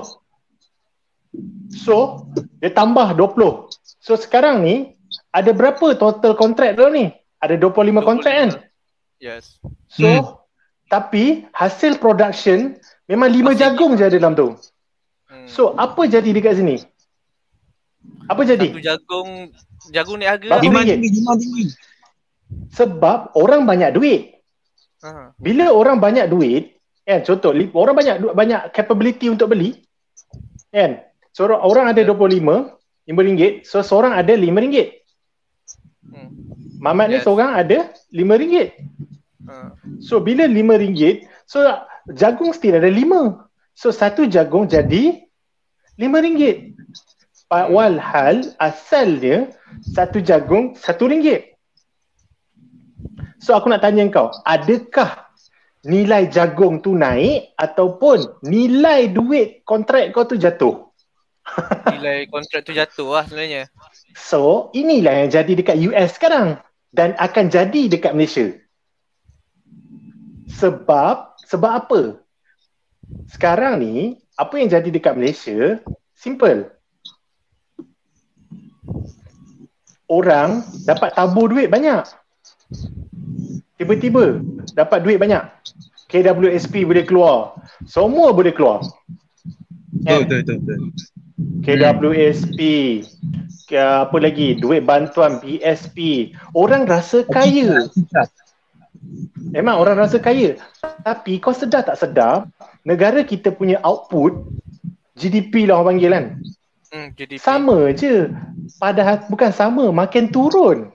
So, dia tambah dua puluh. So sekarang ni ada berapa total kontrak tu ni? Ada dua puluh lima kontrak kan? Yes. So, hmm. tapi hasil production memang lima Masih jagung je ada dalam tu. Hmm. So, apa jadi dekat sini? Apa jadi? Satu jagung, jagung ni harga lima ringgit. Sebab orang banyak duit. Uh-huh. Bila orang banyak duit, kan, contoh, orang banyak banyak capability untuk beli, kan? So, orang ada dua puluh lima, lima ringgit, so seorang ada lima ringgit. Hmm. Mamat yes. ni seorang ada lima ringgit. Uh. So, bila lima ringgit, so jagung still ada lima. So, satu jagung jadi lima ringgit. Walhal asalnya satu jagung satu ringgit. So, aku nak tanya kau, adakah nilai jagung tu naik ataupun nilai duit kontrak kau tu jatuh? Nilai kontrak tu jatuh lah sebenarnya. So, inilah yang jadi dekat U S sekarang dan akan jadi dekat Malaysia. Sebab, sebab apa? Sekarang ni, apa yang jadi dekat Malaysia, simple. Orang dapat tabur duit banyak. Tiba-tiba dapat duit banyak. K W S P boleh keluar. Semua boleh keluar. Betul, betul, betul, betul. K W S P, ke apa lagi, duit bantuan B S P. Orang rasa kaya. Memang orang rasa kaya. Tapi kau sedar tak sedar, negara kita punya output, G D P lah orang panggil kan. Hmm, G D P. Sama je. Padahal bukan sama, makin turun.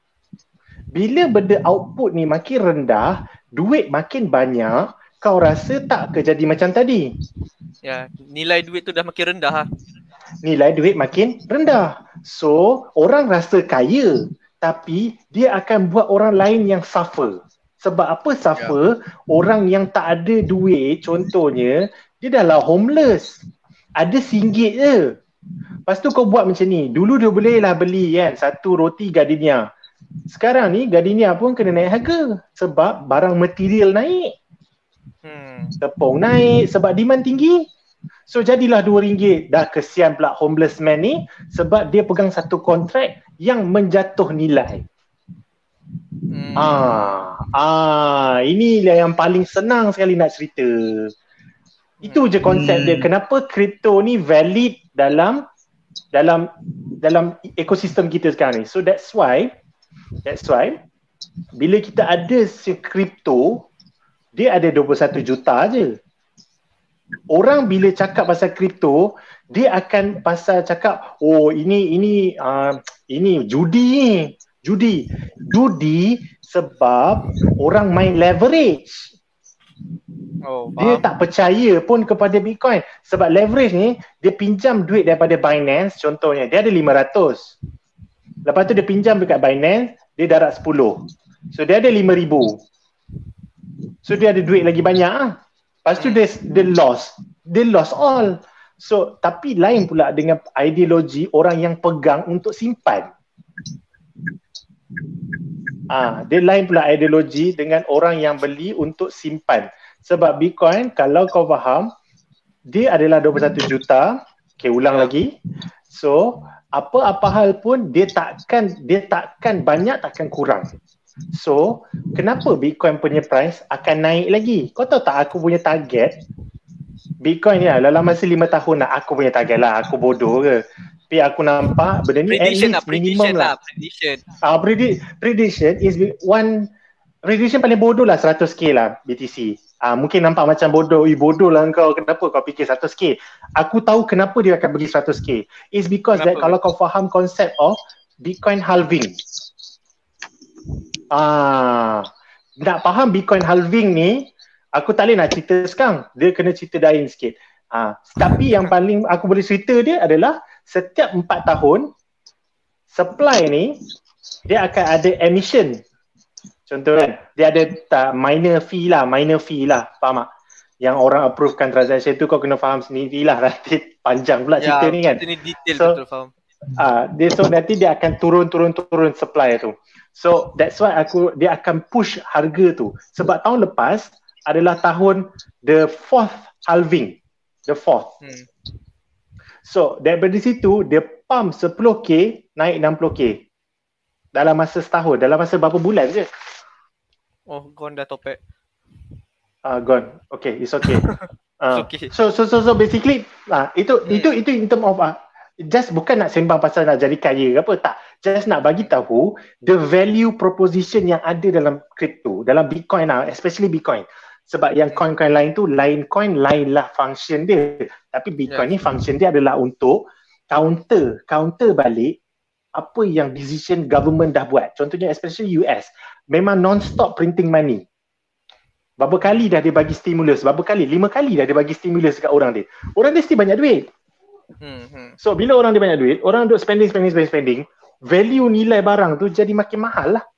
Bila benda output ni makin rendah, duit makin banyak, kau rasa tak ke jadi macam tadi? Ya, nilai duit tu dah makin rendah lah. Nilai duit makin rendah. So, orang rasa kaya, tapi dia akan buat orang lain yang suffer. Sebab apa suffer? Ya. Orang yang tak ada duit, contohnya, dia dah lah homeless. Ada singgit je. Lepas tu kau buat macam ni. Dulu dia boleh lah beli kan, satu roti Gardenia. Sekarang ni Gardenia pun kena naik harga. Sebab barang material naik. Hmm. Tepung naik sebab demand tinggi. So jadilah dua ringgit. Dah kesian pula homeless man ni sebab dia pegang satu kontrak yang menjatuh nilai. Hmm. Ah, ah, inilah yang paling senang sekali nak cerita. Itu je konsep hmm. dia. Kenapa kripto ni valid dalam dalam dalam ekosistem kita sekarang ni. So that's why that's why bila kita ada si kripto, dia ada dua puluh satu juta je. Orang bila cakap pasal kripto, dia akan pasal cakap, oh ini ini uh, ini judi ni. Judi. Judi sebab orang main leverage. Oh, dia tak percaya pun kepada Bitcoin. Sebab leverage ni, dia pinjam duit daripada Binance, contohnya. Dia ada lima ratus. Lepas tu dia pinjam dekat Binance, dia darat sepuluh. So dia ada lima ribu. So dia ada duit lagi banyak lah. Lepas tu dia, dia lost. Dia lost all. So tapi lain pula dengan ideologi orang yang pegang untuk simpan. Ah, dia lain pula ideologi dengan orang yang beli untuk simpan. Sebab Bitcoin, kalau kau faham, dia adalah dua puluh satu juta. Okay, ulang lagi. So, apa-apa hal pun dia takkan dia takkan banyak, takkan kurang. So, kenapa Bitcoin punya price akan naik lagi? Kau tahu tak aku punya target? Bitcoin ni lah, dalam masa lima tahun lah aku punya target lah. Aku bodoh ke? Tapi aku nampak benda ni prediction at least lah, minimum lah. Prediction. Ah, uh, predi- prediction is one prediction paling bodoh lah seratus K lah B T C. Ah, uh, mungkin nampak macam bodoh. Eh bodoh lah kau. Kenapa kau fikir seratus K? Aku tahu kenapa dia akan bagi seratus K. It's because kenapa? That kalau kau faham konsep of Bitcoin halving. Ah, nak faham Bitcoin halving ni, aku tak boleh nak cerita sekarang. Dia kena cerita lain sikit. Ah, tapi yang paling aku boleh cerita dia adalah setiap empat tahun supply ni dia akan ada emission. Contoh kan, dia ada tak, minor fee lah, minor fee lah, faham tak? Yang orang approvekan transaction tu kau kena faham sendiri lah, nanti panjang pula cerita ya, ni kan. Ini detail so, betul faham. Ah, dia so nanti dia akan turun-turun-turun supply tu. So that's why aku dia akan push harga tu. Sebab tahun lepas adalah tahun the fourth halving. The fourth. Hmm. So daripada situ dia pump sepuluh K naik enam puluh K. Dalam masa setahun, dalam masa berapa bulan je. Oh, gone dah topek. Ah, uh, gone. Okay, it's okay. Uh, it's okay. So so so so basically ah uh, itu hmm. itu itu in term of uh, just bukan nak sembang pasal nak jadi kaya ke apa, tak. Just nak bagi tahu the value proposition yang ada dalam crypto, dalam Bitcoin lah, especially Bitcoin. Sebab yang coin-coin lain tu, lain coin, lainlah function dia. Tapi Bitcoin yeah. ni function dia adalah untuk counter, counter balik apa yang decision government dah buat. Contohnya especially U S, memang non-stop printing money. Berapa kali dah dia bagi stimulus, berapa kali? Lima kali dah dia bagi stimulus dekat orang dia. Orang dia mesti banyak duit. Hmm. So bila orang dia banyak duit, orang duk spending, spending, spending, spending, value nilai barang tu jadi makin mahal lah.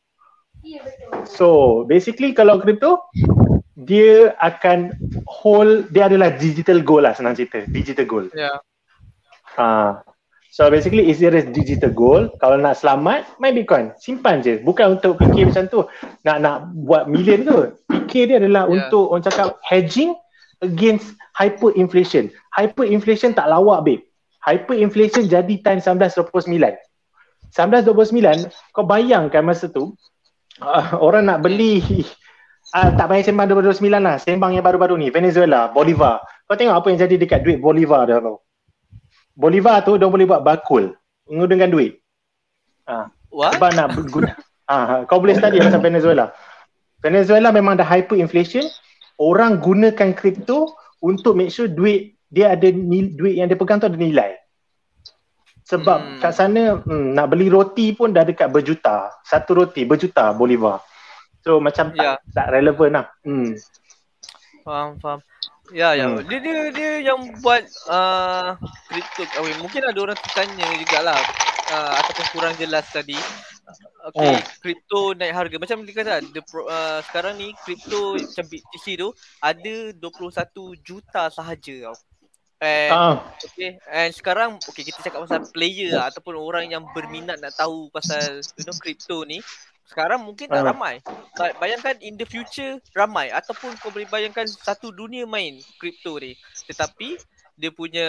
So basically kalau crypto, dia akan hold, dia adalah digital gold lah, senang cerita, digital gold. Ya. Yeah. Uh, so basically is there is digital gold. Kalau nak selamat, main Bitcoin, simpan je. Bukan untuk fikir macam tu, nak nak buat million tu. Fikir dia adalah yeah. untuk orang cakap hedging against hyperinflation. Hyperinflation tak lawak babe. Hyperinflation jadi tahun seribu sembilan ratus dua puluh sembilan. seribu sembilan ratus dua puluh sembilan, kau bayangkan masa tu uh, orang nak beli uh, tak payah sembang dua ribu dua puluh sembilan lah, sembang yang baru-baru ni, Venezuela, Bolivar. kau tengok apa yang jadi dekat duit Bolivar dah tau. Bolivar tu dia boleh buat bakul menggunakan duit. Ah, What? sebab nak guna. Ah, kau boleh study pasal Venezuela. Venezuela memang ada hyperinflation. Orang gunakan kripto untuk make sure duit dia ada nil, duit yang dia pegang tu ada nilai. Sebab hmm. kat sana hmm, nak beli roti pun dah dekat berjuta. Satu roti berjuta Bolivar. So macam Ya. tak, tak relevan lah. Hmm. Faham, faham. Ya, ya. Hmm. Dia, dia, dia yang buat uh, kripto. Okay, mungkin ada orang tanya jugalah uh, ataupun kurang jelas tadi. Okay, Hmm. kripto naik harga. Macam dia kata, the pro, uh, sekarang ni kripto macam B T C tu ada dua puluh satu juta sahaja tau. And Ah. okay, and sekarang okay kita cakap pasal player lah, ataupun orang yang berminat nak tahu pasal you know kripto ni. Sekarang mungkin tak Ah. ramai. But bayangkan in the future ramai, ataupun kau boleh bayangkan satu dunia main kripto ni. Tetapi dia punya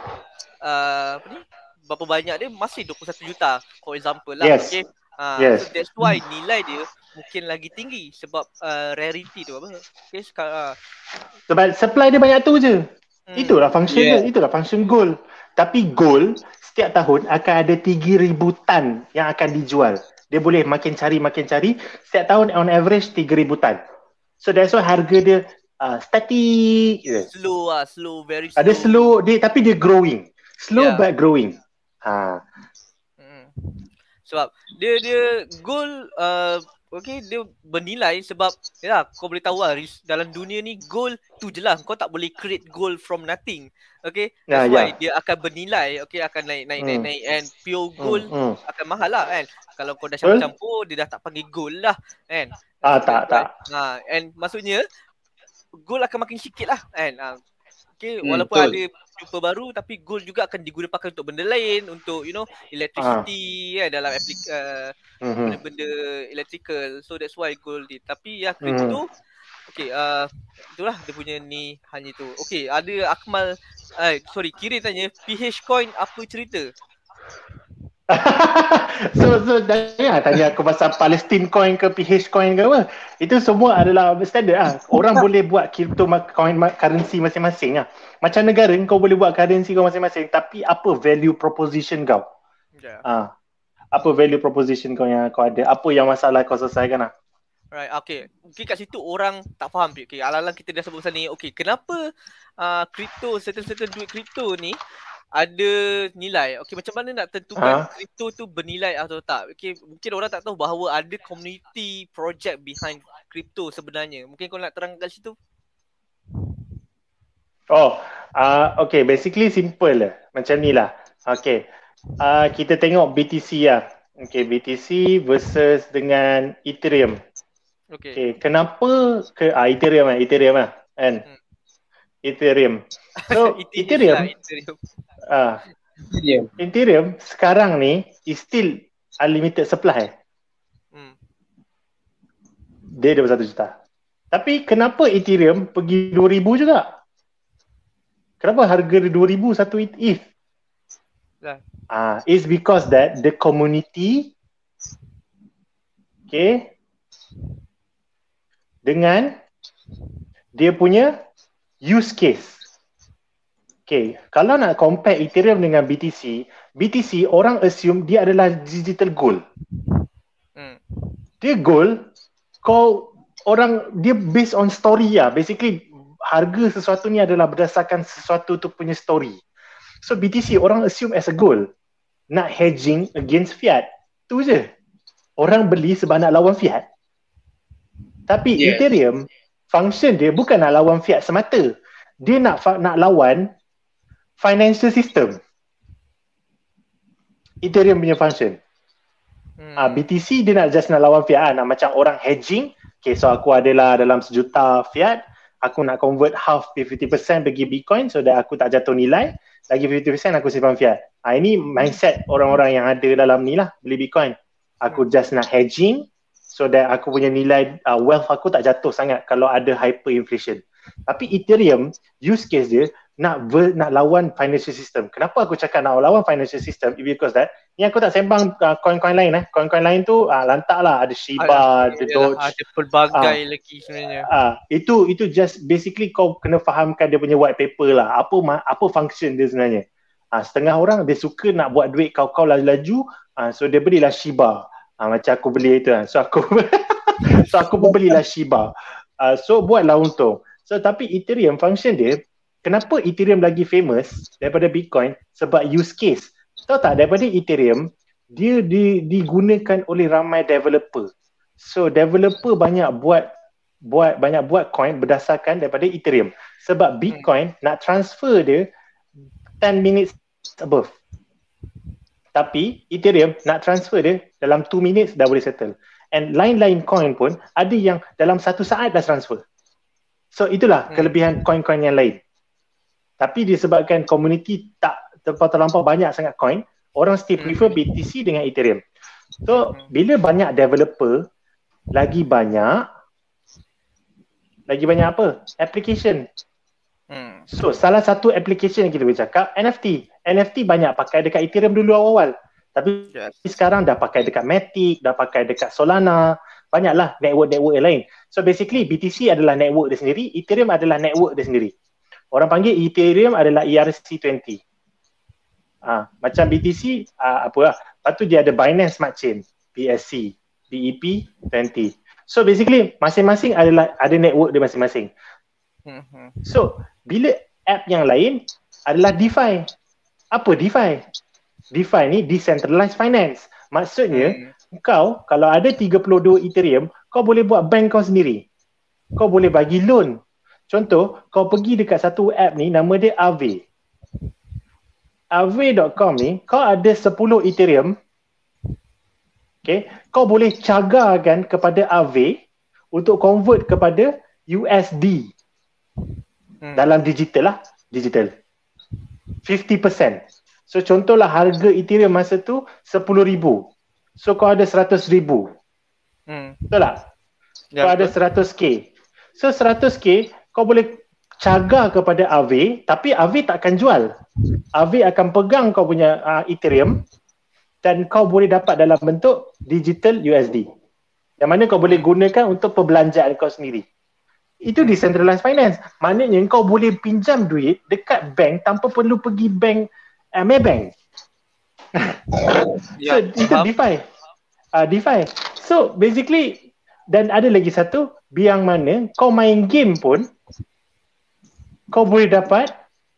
uh, apa ni? Berapa banyak dia masih dua puluh satu juta for example lah. Yes. Okay. Uh, Yes. So that's why nilai dia mungkin lagi tinggi sebab uh, rarity tu apa. Okay, sekarang uh, Sebab supply dia banyak tu je. hmm. Itulah function Yeah. dia, itulah function gold. Tapi gold setiap tahun akan ada tiga ribu tan yang akan dijual. Dia boleh makin cari makin cari. Setiap tahun on average tiga ribu tan. So that's why harga dia uh, static je. slow ah, slow, very slow. Ada slow dia tapi dia growing. Slow Yeah. but growing. Ha. Hmm. Sebab dia dia gold uh, okay, dia bernilai sebab ya kau boleh tahu lah ris- dalam dunia ni gold tu je lah, kau tak boleh create gold from nothing. Okay, Ya, that's why ya. dia akan bernilai. Okay, akan naik naik Hmm. naik naik and pure gold Hmm, hmm. akan mahal lah kan. Kalau kau dah Betul. campur-campur dia dah tak panggil gold lah kan. Ah, So, tak, that's why- tak. Ha, and maksudnya gold akan makin sikit lah kan. Ha, okay, Hmm, walaupun betul. ada jumpa baru tapi gold juga akan digunakan pakai untuk benda lain, untuk you know electricity kan, dalam aplik uh, Mhm. benda-benda electrical. So that's why gold ni. Tapi ya crypto okay, uh, itulah dia punya ni hanya tu. Okay, ada Akmal eh sorry Kirin tanya P H coin apa cerita? so so jangan tanya aku pasal Palestine coin ke P H coin ke apa. Itu semua adalah standard lah. Orang boleh buat crypto coin currency masing-masing lah. Macam negara kau boleh buat currency kau masing-masing, tapi apa value proposition kau? Yeah. Ah. Apa value proposition kau yang kau ada? Apa yang masalah kau selesaikan lah? Right, okay. Mungkin kat situ orang tak faham. Okay, alang-alang kita dah sebut pasal ni. Okay, kenapa uh, crypto, certain-certain duit crypto ni ada nilai? Okay, macam mana nak tentukan crypto tu bernilai atau tak? Okay, mungkin orang tak tahu bahawa ada community project behind crypto sebenarnya. Mungkin kau nak terang kat situ? Oh, uh, okay. Basically simple lah. Macam ni lah. Okay. Uh, kita tengok B T C lah. Okay, B T C versus dengan Ethereum. Okay. Okay, kenapa ke ah, Ethereum lah, Ethereum lah kan. Hmm. Ethereum. So Ethereum, lah, Ethereum. ah, Ethereum. Ethereum sekarang ni is still unlimited supply. Hmm. Dia dua puluh satu juta. Tapi kenapa Ethereum pergi dua ribu juga? Kenapa harga dia dua ribu satu E T H? Lah. Ah, is because that the community okay dengan dia punya use case. Okay, kalau nak compare Ethereum dengan B T C, B T C orang assume dia adalah digital gold. Hmm. Dia gold, kau orang dia based on story lah. Basically harga sesuatu ni adalah berdasarkan sesuatu tu punya story. So B T C orang assume as a gold. Nak hedging against fiat. Tu je. Orang beli sebab nak lawan fiat. Tapi Yeah. Ethereum function dia bukan nak lawan fiat semata. Dia nak fa- nak lawan financial system. Ethereum punya function. Hmm. Ah, B T C dia nak just nak lawan fiat, ah. Nak macam orang hedging. Okay, so aku adalah dalam sejuta fiat, aku nak convert half fifty percent bagi Bitcoin so that aku tak jatuh nilai, lagi fifty percent aku simpan fiat. Ah, ini mindset orang-orang yang ada dalam ni lah, beli Bitcoin. Aku just nak hedging so that aku punya nilai uh, wealth aku tak jatuh sangat kalau ada hyperinflation. Tapi Ethereum use case dia nak ver, nak lawan financial system. Kenapa aku cakap nak lawan financial system? Because that Ni aku tak sembang uh, coin-coin lain eh. Coin-coin lain tu uh, lantak lah. Ada Shiba, ada Doge. Ada pelbagai uh, lagi sebenarnya. Uh, itu itu just basically kau kena fahamkan dia punya white paper lah. Apa apa function dia sebenarnya. Uh, setengah orang dia suka nak buat duit kau-kau laju-laju. Uh, so dia belilah Shiba. Uh, macam aku beli itu kan. So aku so aku pun belilah Shiba. Uh, so buatlah untung. So tapi Ethereum function dia, kenapa Ethereum lagi famous daripada Bitcoin? Sebab use case. Tahu tak, daripada Ethereum, dia di, digunakan oleh ramai developer. So developer banyak buat buat banyak buat coin berdasarkan daripada Ethereum. Sebab Bitcoin hmm. nak transfer dia ten minutes above. Tapi Ethereum nak transfer dia dalam two minutes dah boleh settle. And lain-lain coin pun ada yang dalam satu saat dah transfer. So itulah hmm. kelebihan coin-coin yang lain. Tapi disebabkan community tak terlampau banyak sangat coin, orang still prefer B T C dengan Ethereum. So bila banyak developer, lagi banyak lagi banyak apa? Application. Hmm. So salah satu application yang kita boleh cakap N F T. N F T banyak pakai dekat Ethereum dulu awal-awal. Tapi yes. sekarang dah pakai dekat Matic, dah pakai dekat Solana, banyaklah network-network yang lain. So basically B T C adalah network dia sendiri, Ethereum adalah network dia sendiri. Orang panggil Ethereum adalah E R C twenty. Ah, macam B T C ah, apa lah. Lepas tu dia ada Binance Smart Chain, B S C, B E P twenty. So basically masing-masing adalah ada network dia masing-masing. So bila app yang lain adalah DeFi. Apa DeFi? DeFi ni decentralized finance. Maksudnya hmm. kau kalau ada tiga puluh dua Ethereum, kau boleh buat bank kau sendiri. Kau boleh bagi loan. Contoh, kau pergi dekat satu app ni nama dia Aave. Aave dot com ni, kau ada sepuluh Ethereum. Okay, kau boleh cagarkan kepada Aave untuk convert kepada U S D. Hmm. Dalam digital lah, digital. fifty percent. So contohlah harga Ethereum masa tu sepuluh ribu. So kau ada seratus ribu. Hmm. Betul tak? Ya, kau betul. Ada seratus K. So seratus K kau boleh cagar kepada Aave, tapi Aave tak akan jual. Aave akan pegang kau punya uh, Ethereum dan kau boleh dapat dalam bentuk digital U S D. Yang mana kau boleh gunakan untuk perbelanjaan kau sendiri. Itu decentralized finance. Maknanya kau boleh pinjam duit dekat bank tanpa perlu pergi bank uh, Maybank. So yeah, itu DeFi. Uh, DeFi. So basically, dan ada lagi satu, biang mana kau main game pun kau boleh dapat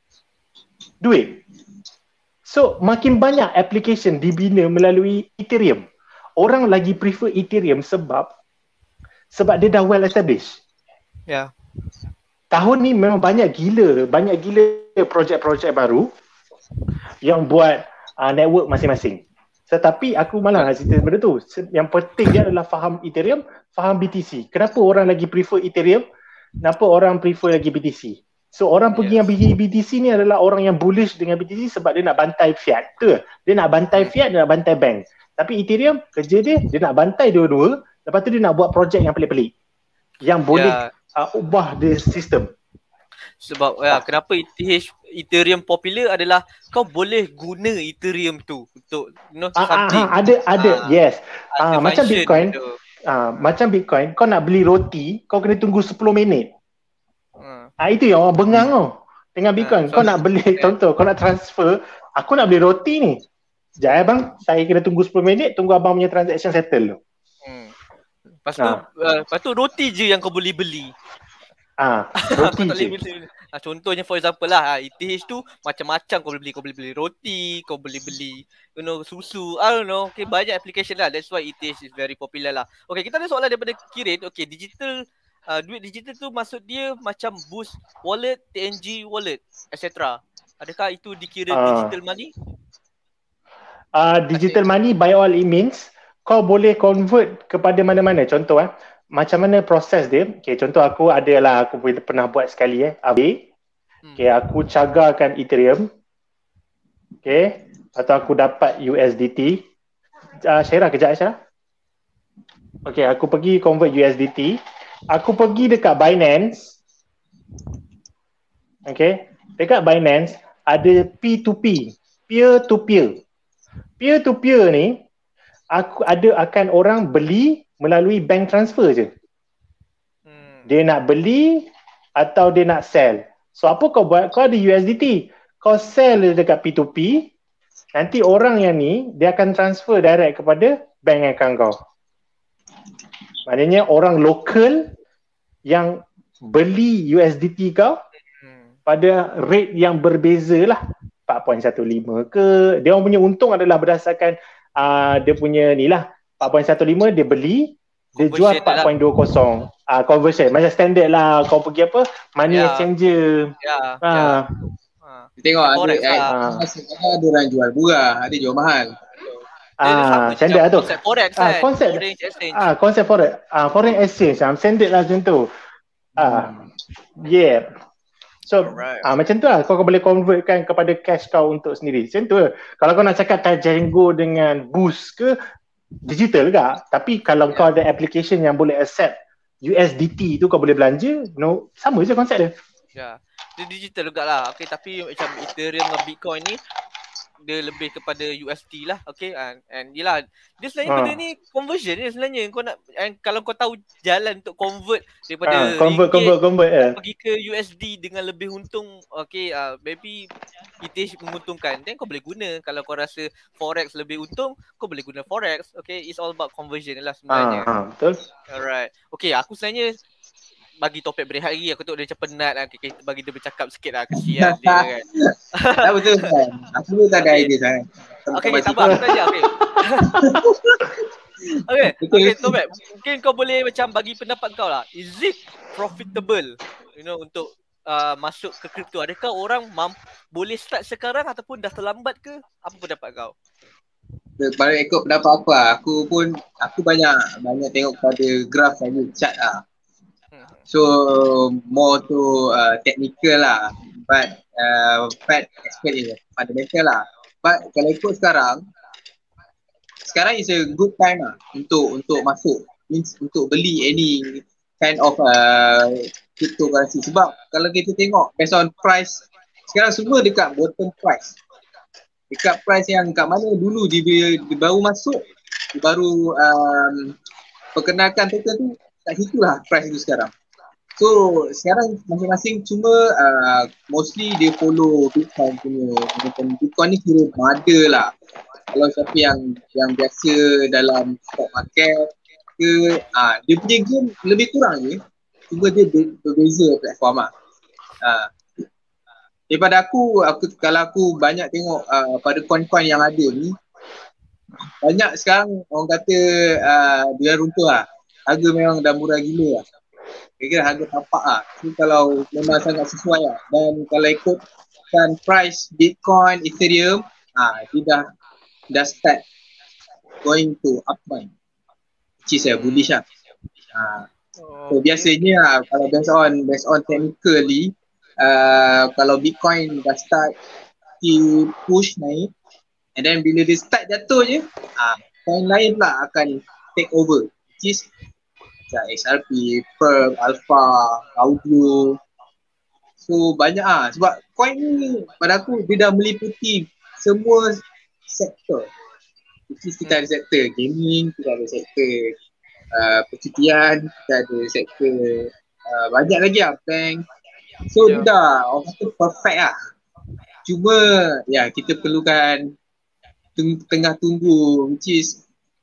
duit. So makin banyak application dibina melalui Ethereum. Orang lagi prefer Ethereum sebab sebab dia dah well established. Ya. Yeah. Tahun ni memang banyak gila, banyak gila projek-projek baru yang buat uh, network masing-masing. Tetapi aku malah nak cerita benda tu. Yang penting dia adalah faham Ethereum, faham B T C. Kenapa orang lagi prefer Ethereum? Kenapa orang prefer lagi B T C? So orang pergi yes. yang B T C ni adalah orang yang bullish dengan B T C sebab dia nak bantai fiat. Tu. Dia nak bantai fiat, dia nak bantai bank. Tapi Ethereum kerja dia, dia nak bantai dua-dua. Lepas tu dia nak buat projek yang pelik-pelik. Yang boleh yeah. uh, ubah the system. Sebab ya, kenapa E T H Ethereum popular adalah kau boleh guna Ethereum tu untuk you know, ah, something. Ah, ada, ada, ah, yes. Ah, macam Bitcoin, tu. ah, macam Bitcoin, kau nak beli roti, kau kena tunggu sepuluh minit. Hmm. Ah, itu yang orang bengang tau. Dengan Bitcoin, ah, kau so, nak beli, yeah. contoh, kau nak transfer, aku nak beli roti ni. Sekejap eh bang, saya kena tunggu sepuluh minit, tunggu abang punya transaction settle tu. Hmm. Lepas tu, ah. uh, lepas tu roti je yang kau boleh beli. Ah, roti je. Ha, contohnya for example lah, E T H tu macam-macam kau boleh beli. Kau boleh beli roti, kau boleh beli you know, susu, I don't know. Okay, banyak application lah. That's why E T H is very popular lah. Okay, kita ada soalan daripada Kirin. Okay, digital, uh, duit digital tu maksud dia macam Boost Wallet, T N G Wallet, et cetera. Adakah itu dikira uh, digital money? Uh, digital okay. money by all means, kau boleh convert kepada mana-mana. Contoh eh. Macam mana proses dia? Okay, contoh aku adalah aku pernah buat sekali eh, Aave. Okay, aku cagarkan Ethereum. Okay, atau aku dapat U S D T. Uh, Syarah, kejap Syarah. Okay, aku pergi convert U S D T. Aku pergi dekat Binance. Okay, dekat Binance ada P to P, peer to peer. Peer to peer ni aku ada akan orang beli melalui bank transfer je. Hmm. Dia nak beli atau dia nak sell. So apa kau buat? Kau ada U S D T. Kau sell dekat P to P. Nanti orang yang ni dia akan transfer direct kepada bank account kau. Maknanya orang lokal yang beli U S D T kau pada rate yang berbeza lah. empat perpuluhan satu lima ke. Dia orang punya untung adalah berdasarkan uh, dia punya ni lah. empat perpuluhan satu lima dia beli, dia jual empat perpuluhan dua kosong. Ah uh, conversion macam standard lah. Kau pergi apa? Money Ya. exchanger. Ya. Ah. Ya. Tengok ada Forex eh, lah. ada orang jual murah, ada jual mahal. Dia Ah, sama je standard lah tu. konsep forex Ah, kan. konsep Foreign exchange. ah konsep forex. Ah foreign exchange. Ah standard lah macam tu. Ah. Yeah. So Alright. ah macam tu lah kau, kau boleh convertkan kepada cash kau untuk sendiri. Macam tu lah. Kalau kau nak cakap Tajango dengan Boost ke, digital juga. Tapi kalau Yeah. kau ada application yang boleh accept U S D T tu kau boleh belanja, no, sama je konsep dia. Ya. Dia digital jugalah. Okey, tapi macam Ethereum dengan Bitcoin ni dia lebih kepada U S D lah. Okey, and, and yelah dia sebenarnya Ha. benda ni conversion ni sebenarnya. Kau nak, and kalau kau tahu jalan untuk convert daripada Ah, convert ringgit convert convert ya. pergi ke U S D dengan lebih untung, okey, uh, maybe it is menguntungkan, then kau boleh guna. Kalau kau rasa forex lebih untung, kau boleh guna forex. Okay, it's all about conversion lah sebenarnya. Ah, ah, betul. Alright. Okay, aku sebenarnya bagi topik berehat lagi. Aku tengok dia macam penat lah. Okay, kita bagi dia bercakap sikit lah. Kesian dia kan. Tak betul kan. Aku pun tak ada Okay. idea sangat. Okay, okay, tak apa. Aku tanya. Okay. Okay, okay, Tobek. Mungkin kau boleh macam bagi pendapat kau lah. Is it profitable, you know, untuk uh, masuk ke kripto? Adakah orang mamp- boleh start sekarang ataupun dah terlambat ke? Apa pendapat kau? Kalau ikut pendapat aku lah, aku pun aku banyak banyak tengok pada graph lagi chart lah. So more to uh, technical lah, but uh, but expert is fundamental lah. But kalau ikut sekarang, sekarang is a good time lah untuk untuk masuk, means untuk beli any kind of uh, cryptocurrency. Sebab kalau kita tengok based on price, sekarang semua dekat bottom price. Dekat price yang kat mana dulu dia, dia baru masuk, dia baru um, perkenalkan token tu, kat situ lah price tu sekarang. So sekarang masing-masing cuma uh, mostly dia follow Bitcoin punya. Bitcoin ni kira mother lah. Kalau siapa yang yang biasa dalam stock market ke, ah dia punya game lebih kurang je. Cuma dia ber- berbeza platform lah. Ah. Daripada aku, aku kalau aku banyak tengok uh, pada coin-coin yang ada ni, banyak sekarang orang kata uh, dia runtuh lah. Harga memang dah murah gila lah. Kira-kira harga tapak lah. So kalau memang sangat sesuai lah. Dan kalau ikutkan price Bitcoin, Ethereum, ah dia dah dah start going to uptrend, which is uh, bullish lah. Ah. So biasanya lah, kalau based on based on technically, uh, kalau Bitcoin dah start di push naik, and then bila dia start jatuh je, ah coin lain pula akan take over, which is macam X R P, Perp, Alpha, Audio. So banyak ah, sebab coin ni pada aku dia dah meliputi semua sektor. Which is kita ada sektor gaming, kita ada sektor uh, percutian, kita ada sektor uh, banyak lagi lah, bank. So yeah. Dia dah orang kata perfect lah. Cuma ya kita perlukan tung- tengah tunggu, which is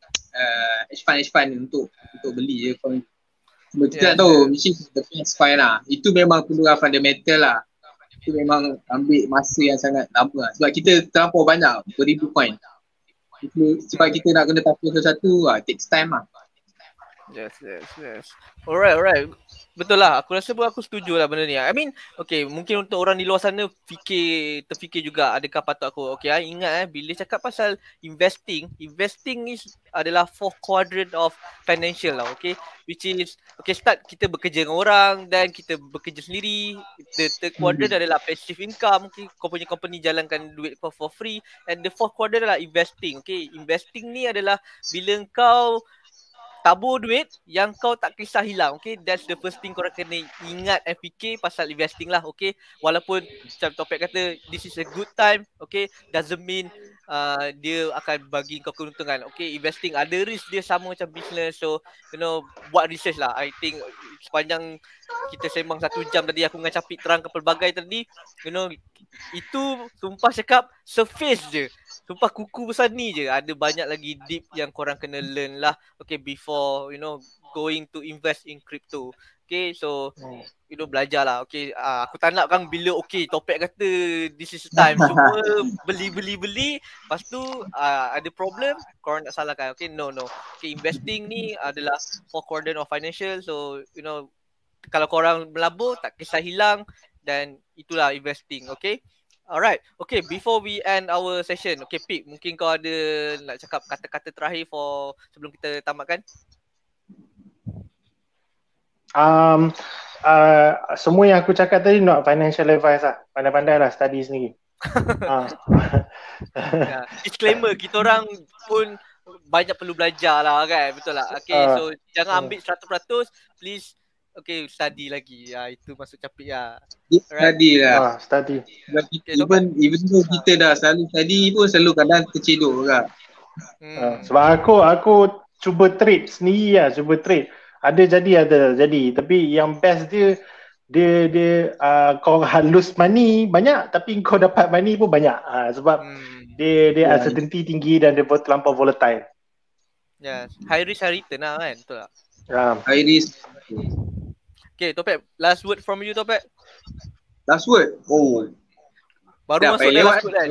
uh, hedge fund hedge fund untuk untuk beli je coin. Cuma kita yeah, tak tahu yeah. which is the best coin lah. Itu memang perlukan fundamental lah. Itu memang ambil masa yang sangat lama lah. Sebab kita terlampau banyak, beribu coin. Itu, sebab kita nak kena tampil satu-satu lah, takes time lah. Yes, yes, yes. Alright, alright. Betul lah. Aku rasa pun aku setuju lah benda ni. I mean, okay, mungkin untuk orang di luar sana fikir, terfikir juga adakah patut aku. Okay, I ingat eh, bila cakap pasal investing, investing is adalah fourth quadrant of financial lah, okay. Which is, okay, start kita bekerja dengan orang dan kita bekerja sendiri. The third quadrant hmm. adalah passive income, okay. Kau punya company jalankan duit kau for free. And the fourth quadrant adalah investing, okay. Investing ni adalah bila kau tabur duit yang kau tak kisah hilang, okay. That's the first thing korang kena ingat and fikir pasal investing lah, okay. Walaupun macam topik kata this is a good time, okay, doesn't mean uh, dia akan bagi kau keuntungan. Okay, investing ada risk dia sama macam business. So, you know, buat research lah. I think sepanjang kita sembang satu jam tadi, aku dengan Capik terangkan pelbagai tadi, you know, itu sumpah cakap surface je. Sumpah kuku besar ni je. Ada banyak lagi deep yang korang kena learn lah. Okay, before, you know, going to invest in crypto. Okay, so you know, belajar lah. Okay, uh, aku tak nak kan bila okay topik kata this is the time semua beli-beli-beli, lepas tu uh, ada problem, korang nak salahkan. Okay, no no. Okay, investing ni adalah for quadrant of financial. So you know, kalau korang melabur tak kisah hilang, dan itulah investing. Okay. Alright. Okay, before we end our session, okay Pip, mungkin kau ada nak cakap kata-kata terakhir for sebelum kita tamatkan? Um, uh, semua yang aku cakap tadi not financial advice lah. Pandai-pandai lah study sendiri. uh. Ya, disclaimer, kita orang pun banyak perlu belajar lah kan. Betul lah. Okay, Uh, so jangan ambil uh. seratus peratus. Please, okay, study lagi. Ya, itu masuk Capik ya. Dia Alright. study lah. Ah, study. Sebab kita- Okay, even even though kita dah selalu study pun selalu kadang tercedok juga. Hmm. Uh, sebab aku aku cuba trade sendiri lah, cuba trade. Ada jadi ada jadi, tapi yang best dia dia dia uh, kau halus money banyak tapi kau dapat money pun banyak. Uh, sebab Hmm. dia dia Ya. uncertainty tinggi dan dia terlampau volatile. Ya, high risk high return lah kan. Betul tak? Uh, High risk. Okay, Topek, last word from you Topek. Last word. Oh. Baru Dah masuk payah dah lewat. last word kan.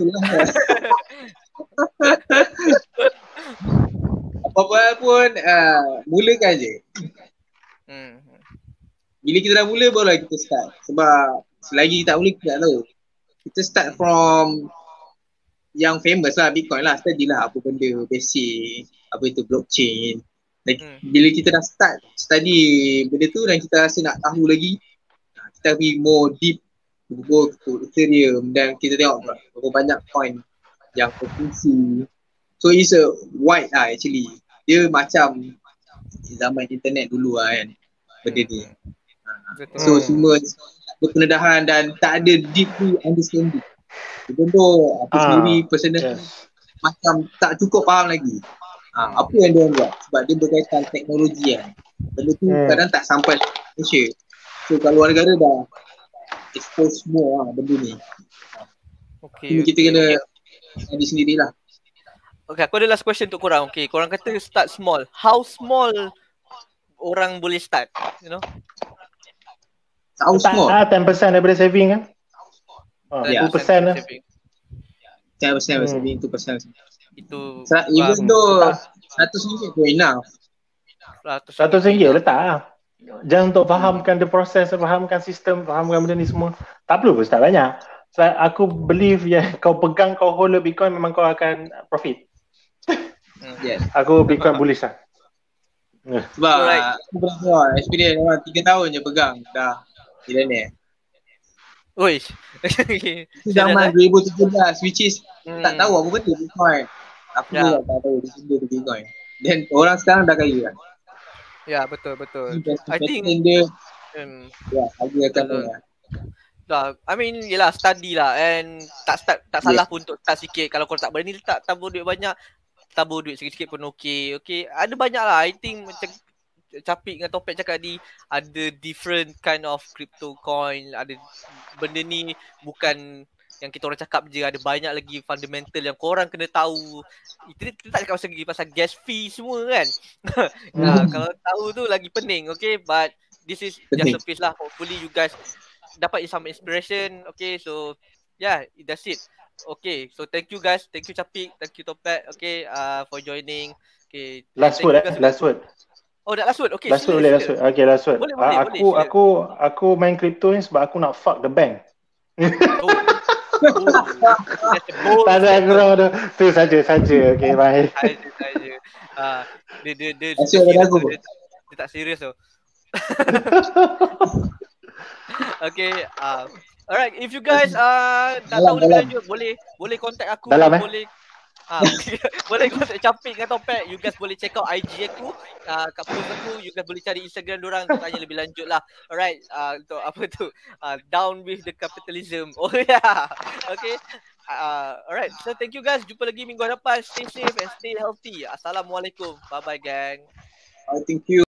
Apa-apa pun uh, mulakan je. Hmm. Bila kita dah mula barulah kita start. Sebab selagi tak mula kita tak tahu. Kita start from yang famous lah, Bitcoin lah. Study lah apa benda basic, apa itu blockchain. Dan Hmm. bila kita dah start study benda tu dan kita rasa nak tahu lagi, kita pergi more deep, go to Ethereum dan kita tengok berapa banyak coin yang berfungsi. So it's a wide lah actually. Dia macam zaman internet dulu lah kan, benda ni. Betul. So semua berpendedahan dan tak ada deeply understanding. Contoh aku Ah, sendiri personal yes. macam tak cukup faham lagi. Ha, apa yang dia buat sebab dia berkaitan teknologi kan. Benda tu Hmm. kadang tak sampai Malaysia. So kalau luar negara dah expose semua lah benda ni. Okay, Cuma kita okay. kena study sendirilah. Okay, aku ada last question untuk korang. Okay, korang kata start small. How small orang boleh start? You know? Tahu Tak semua. ah, ten percent daripada saving kan? Ah, Ya. two percent lah. saving. ten percent Hmm. saving, two percent. Itu Sa- Even um, though seratus ringgit pun enough. Seratus ringgit letak lah. Jangan untuk fahamkan the process, fahamkan sistem, fahamkan benda ni semua. Tak perlu pun start banyak. So, aku believe yang kau pegang, kau hold a Bitcoin memang kau akan profit. Yes. Aku Bitcoin bullish lah. Sebab Alright. aku pernah buat experience orang tiga tahun je pegang dah millionaire. Oi. Itu zaman dua ribu tujuh belas which is Hmm. tak tahu apa benda Bitcoin. Aku Ya. juga tak tahu benda tu Bitcoin. Dan orang sekarang dah kaya kan. Ya, betul betul. I think Investment dia um, ya lagi akan Betul. banyak. lah, I mean yelah study lah, and tak start tak salah pun untuk start sikit. Kalau kau tak berani letak tabur duit banyak, tabur duit sikit-sikit pun okey. Okey, ada banyak lah. I think macam Capik dengan Topek cakap tadi, ada different kind of crypto coin. Ada benda ni bukan yang kita orang cakap je, ada banyak lagi fundamental yang korang kena tahu. Kita, kita tak cakap pasal lagi pasal gas fee semua kan. Nah, kalau tahu tu lagi pening. Okay, but this is just Pening. a piece lah. Hopefully you guys dapat some inspiration. Okay, so yeah, that's it. Okay, so thank you guys. Thank you Capik, thank you Topek. Okay, uh, for joining. Okay, Last thank word you eh, guys. last word. Oh, dah last word. Okay, Last sila, word boleh, sila. last word. Okay, last word. Boleh, Ah, boleh, aku boleh, sila. aku aku main crypto ni sebab aku nak fuck the bank. Oh. Oh. That's a bold Tak ada aku statement. orang tu. Tu saja saja. Okay, bye. Saja saja. Ah, dia dia dia, dia, Asyik serius aku. tu, dia, tak- dia tak serius tu. Okay, uh, alright, if you guys uh, nak Dalam, tahu lebih dalam. lanjut, boleh boleh contact aku, Dalam, eh? boleh ah boleh contact Capik dengan Topek. You guys boleh check out I G aku, uh, kat post aku. You guys boleh cari Instagram diorang untuk tanya lebih lanjut lah. Alright, uh, untuk apa tu, uh, down with the capitalism. Oh yeah, okay. Uh, alright, so thank you guys. Jumpa lagi minggu hadapan. Stay safe and stay healthy. Assalamualaikum. Bye bye gang. I thank you.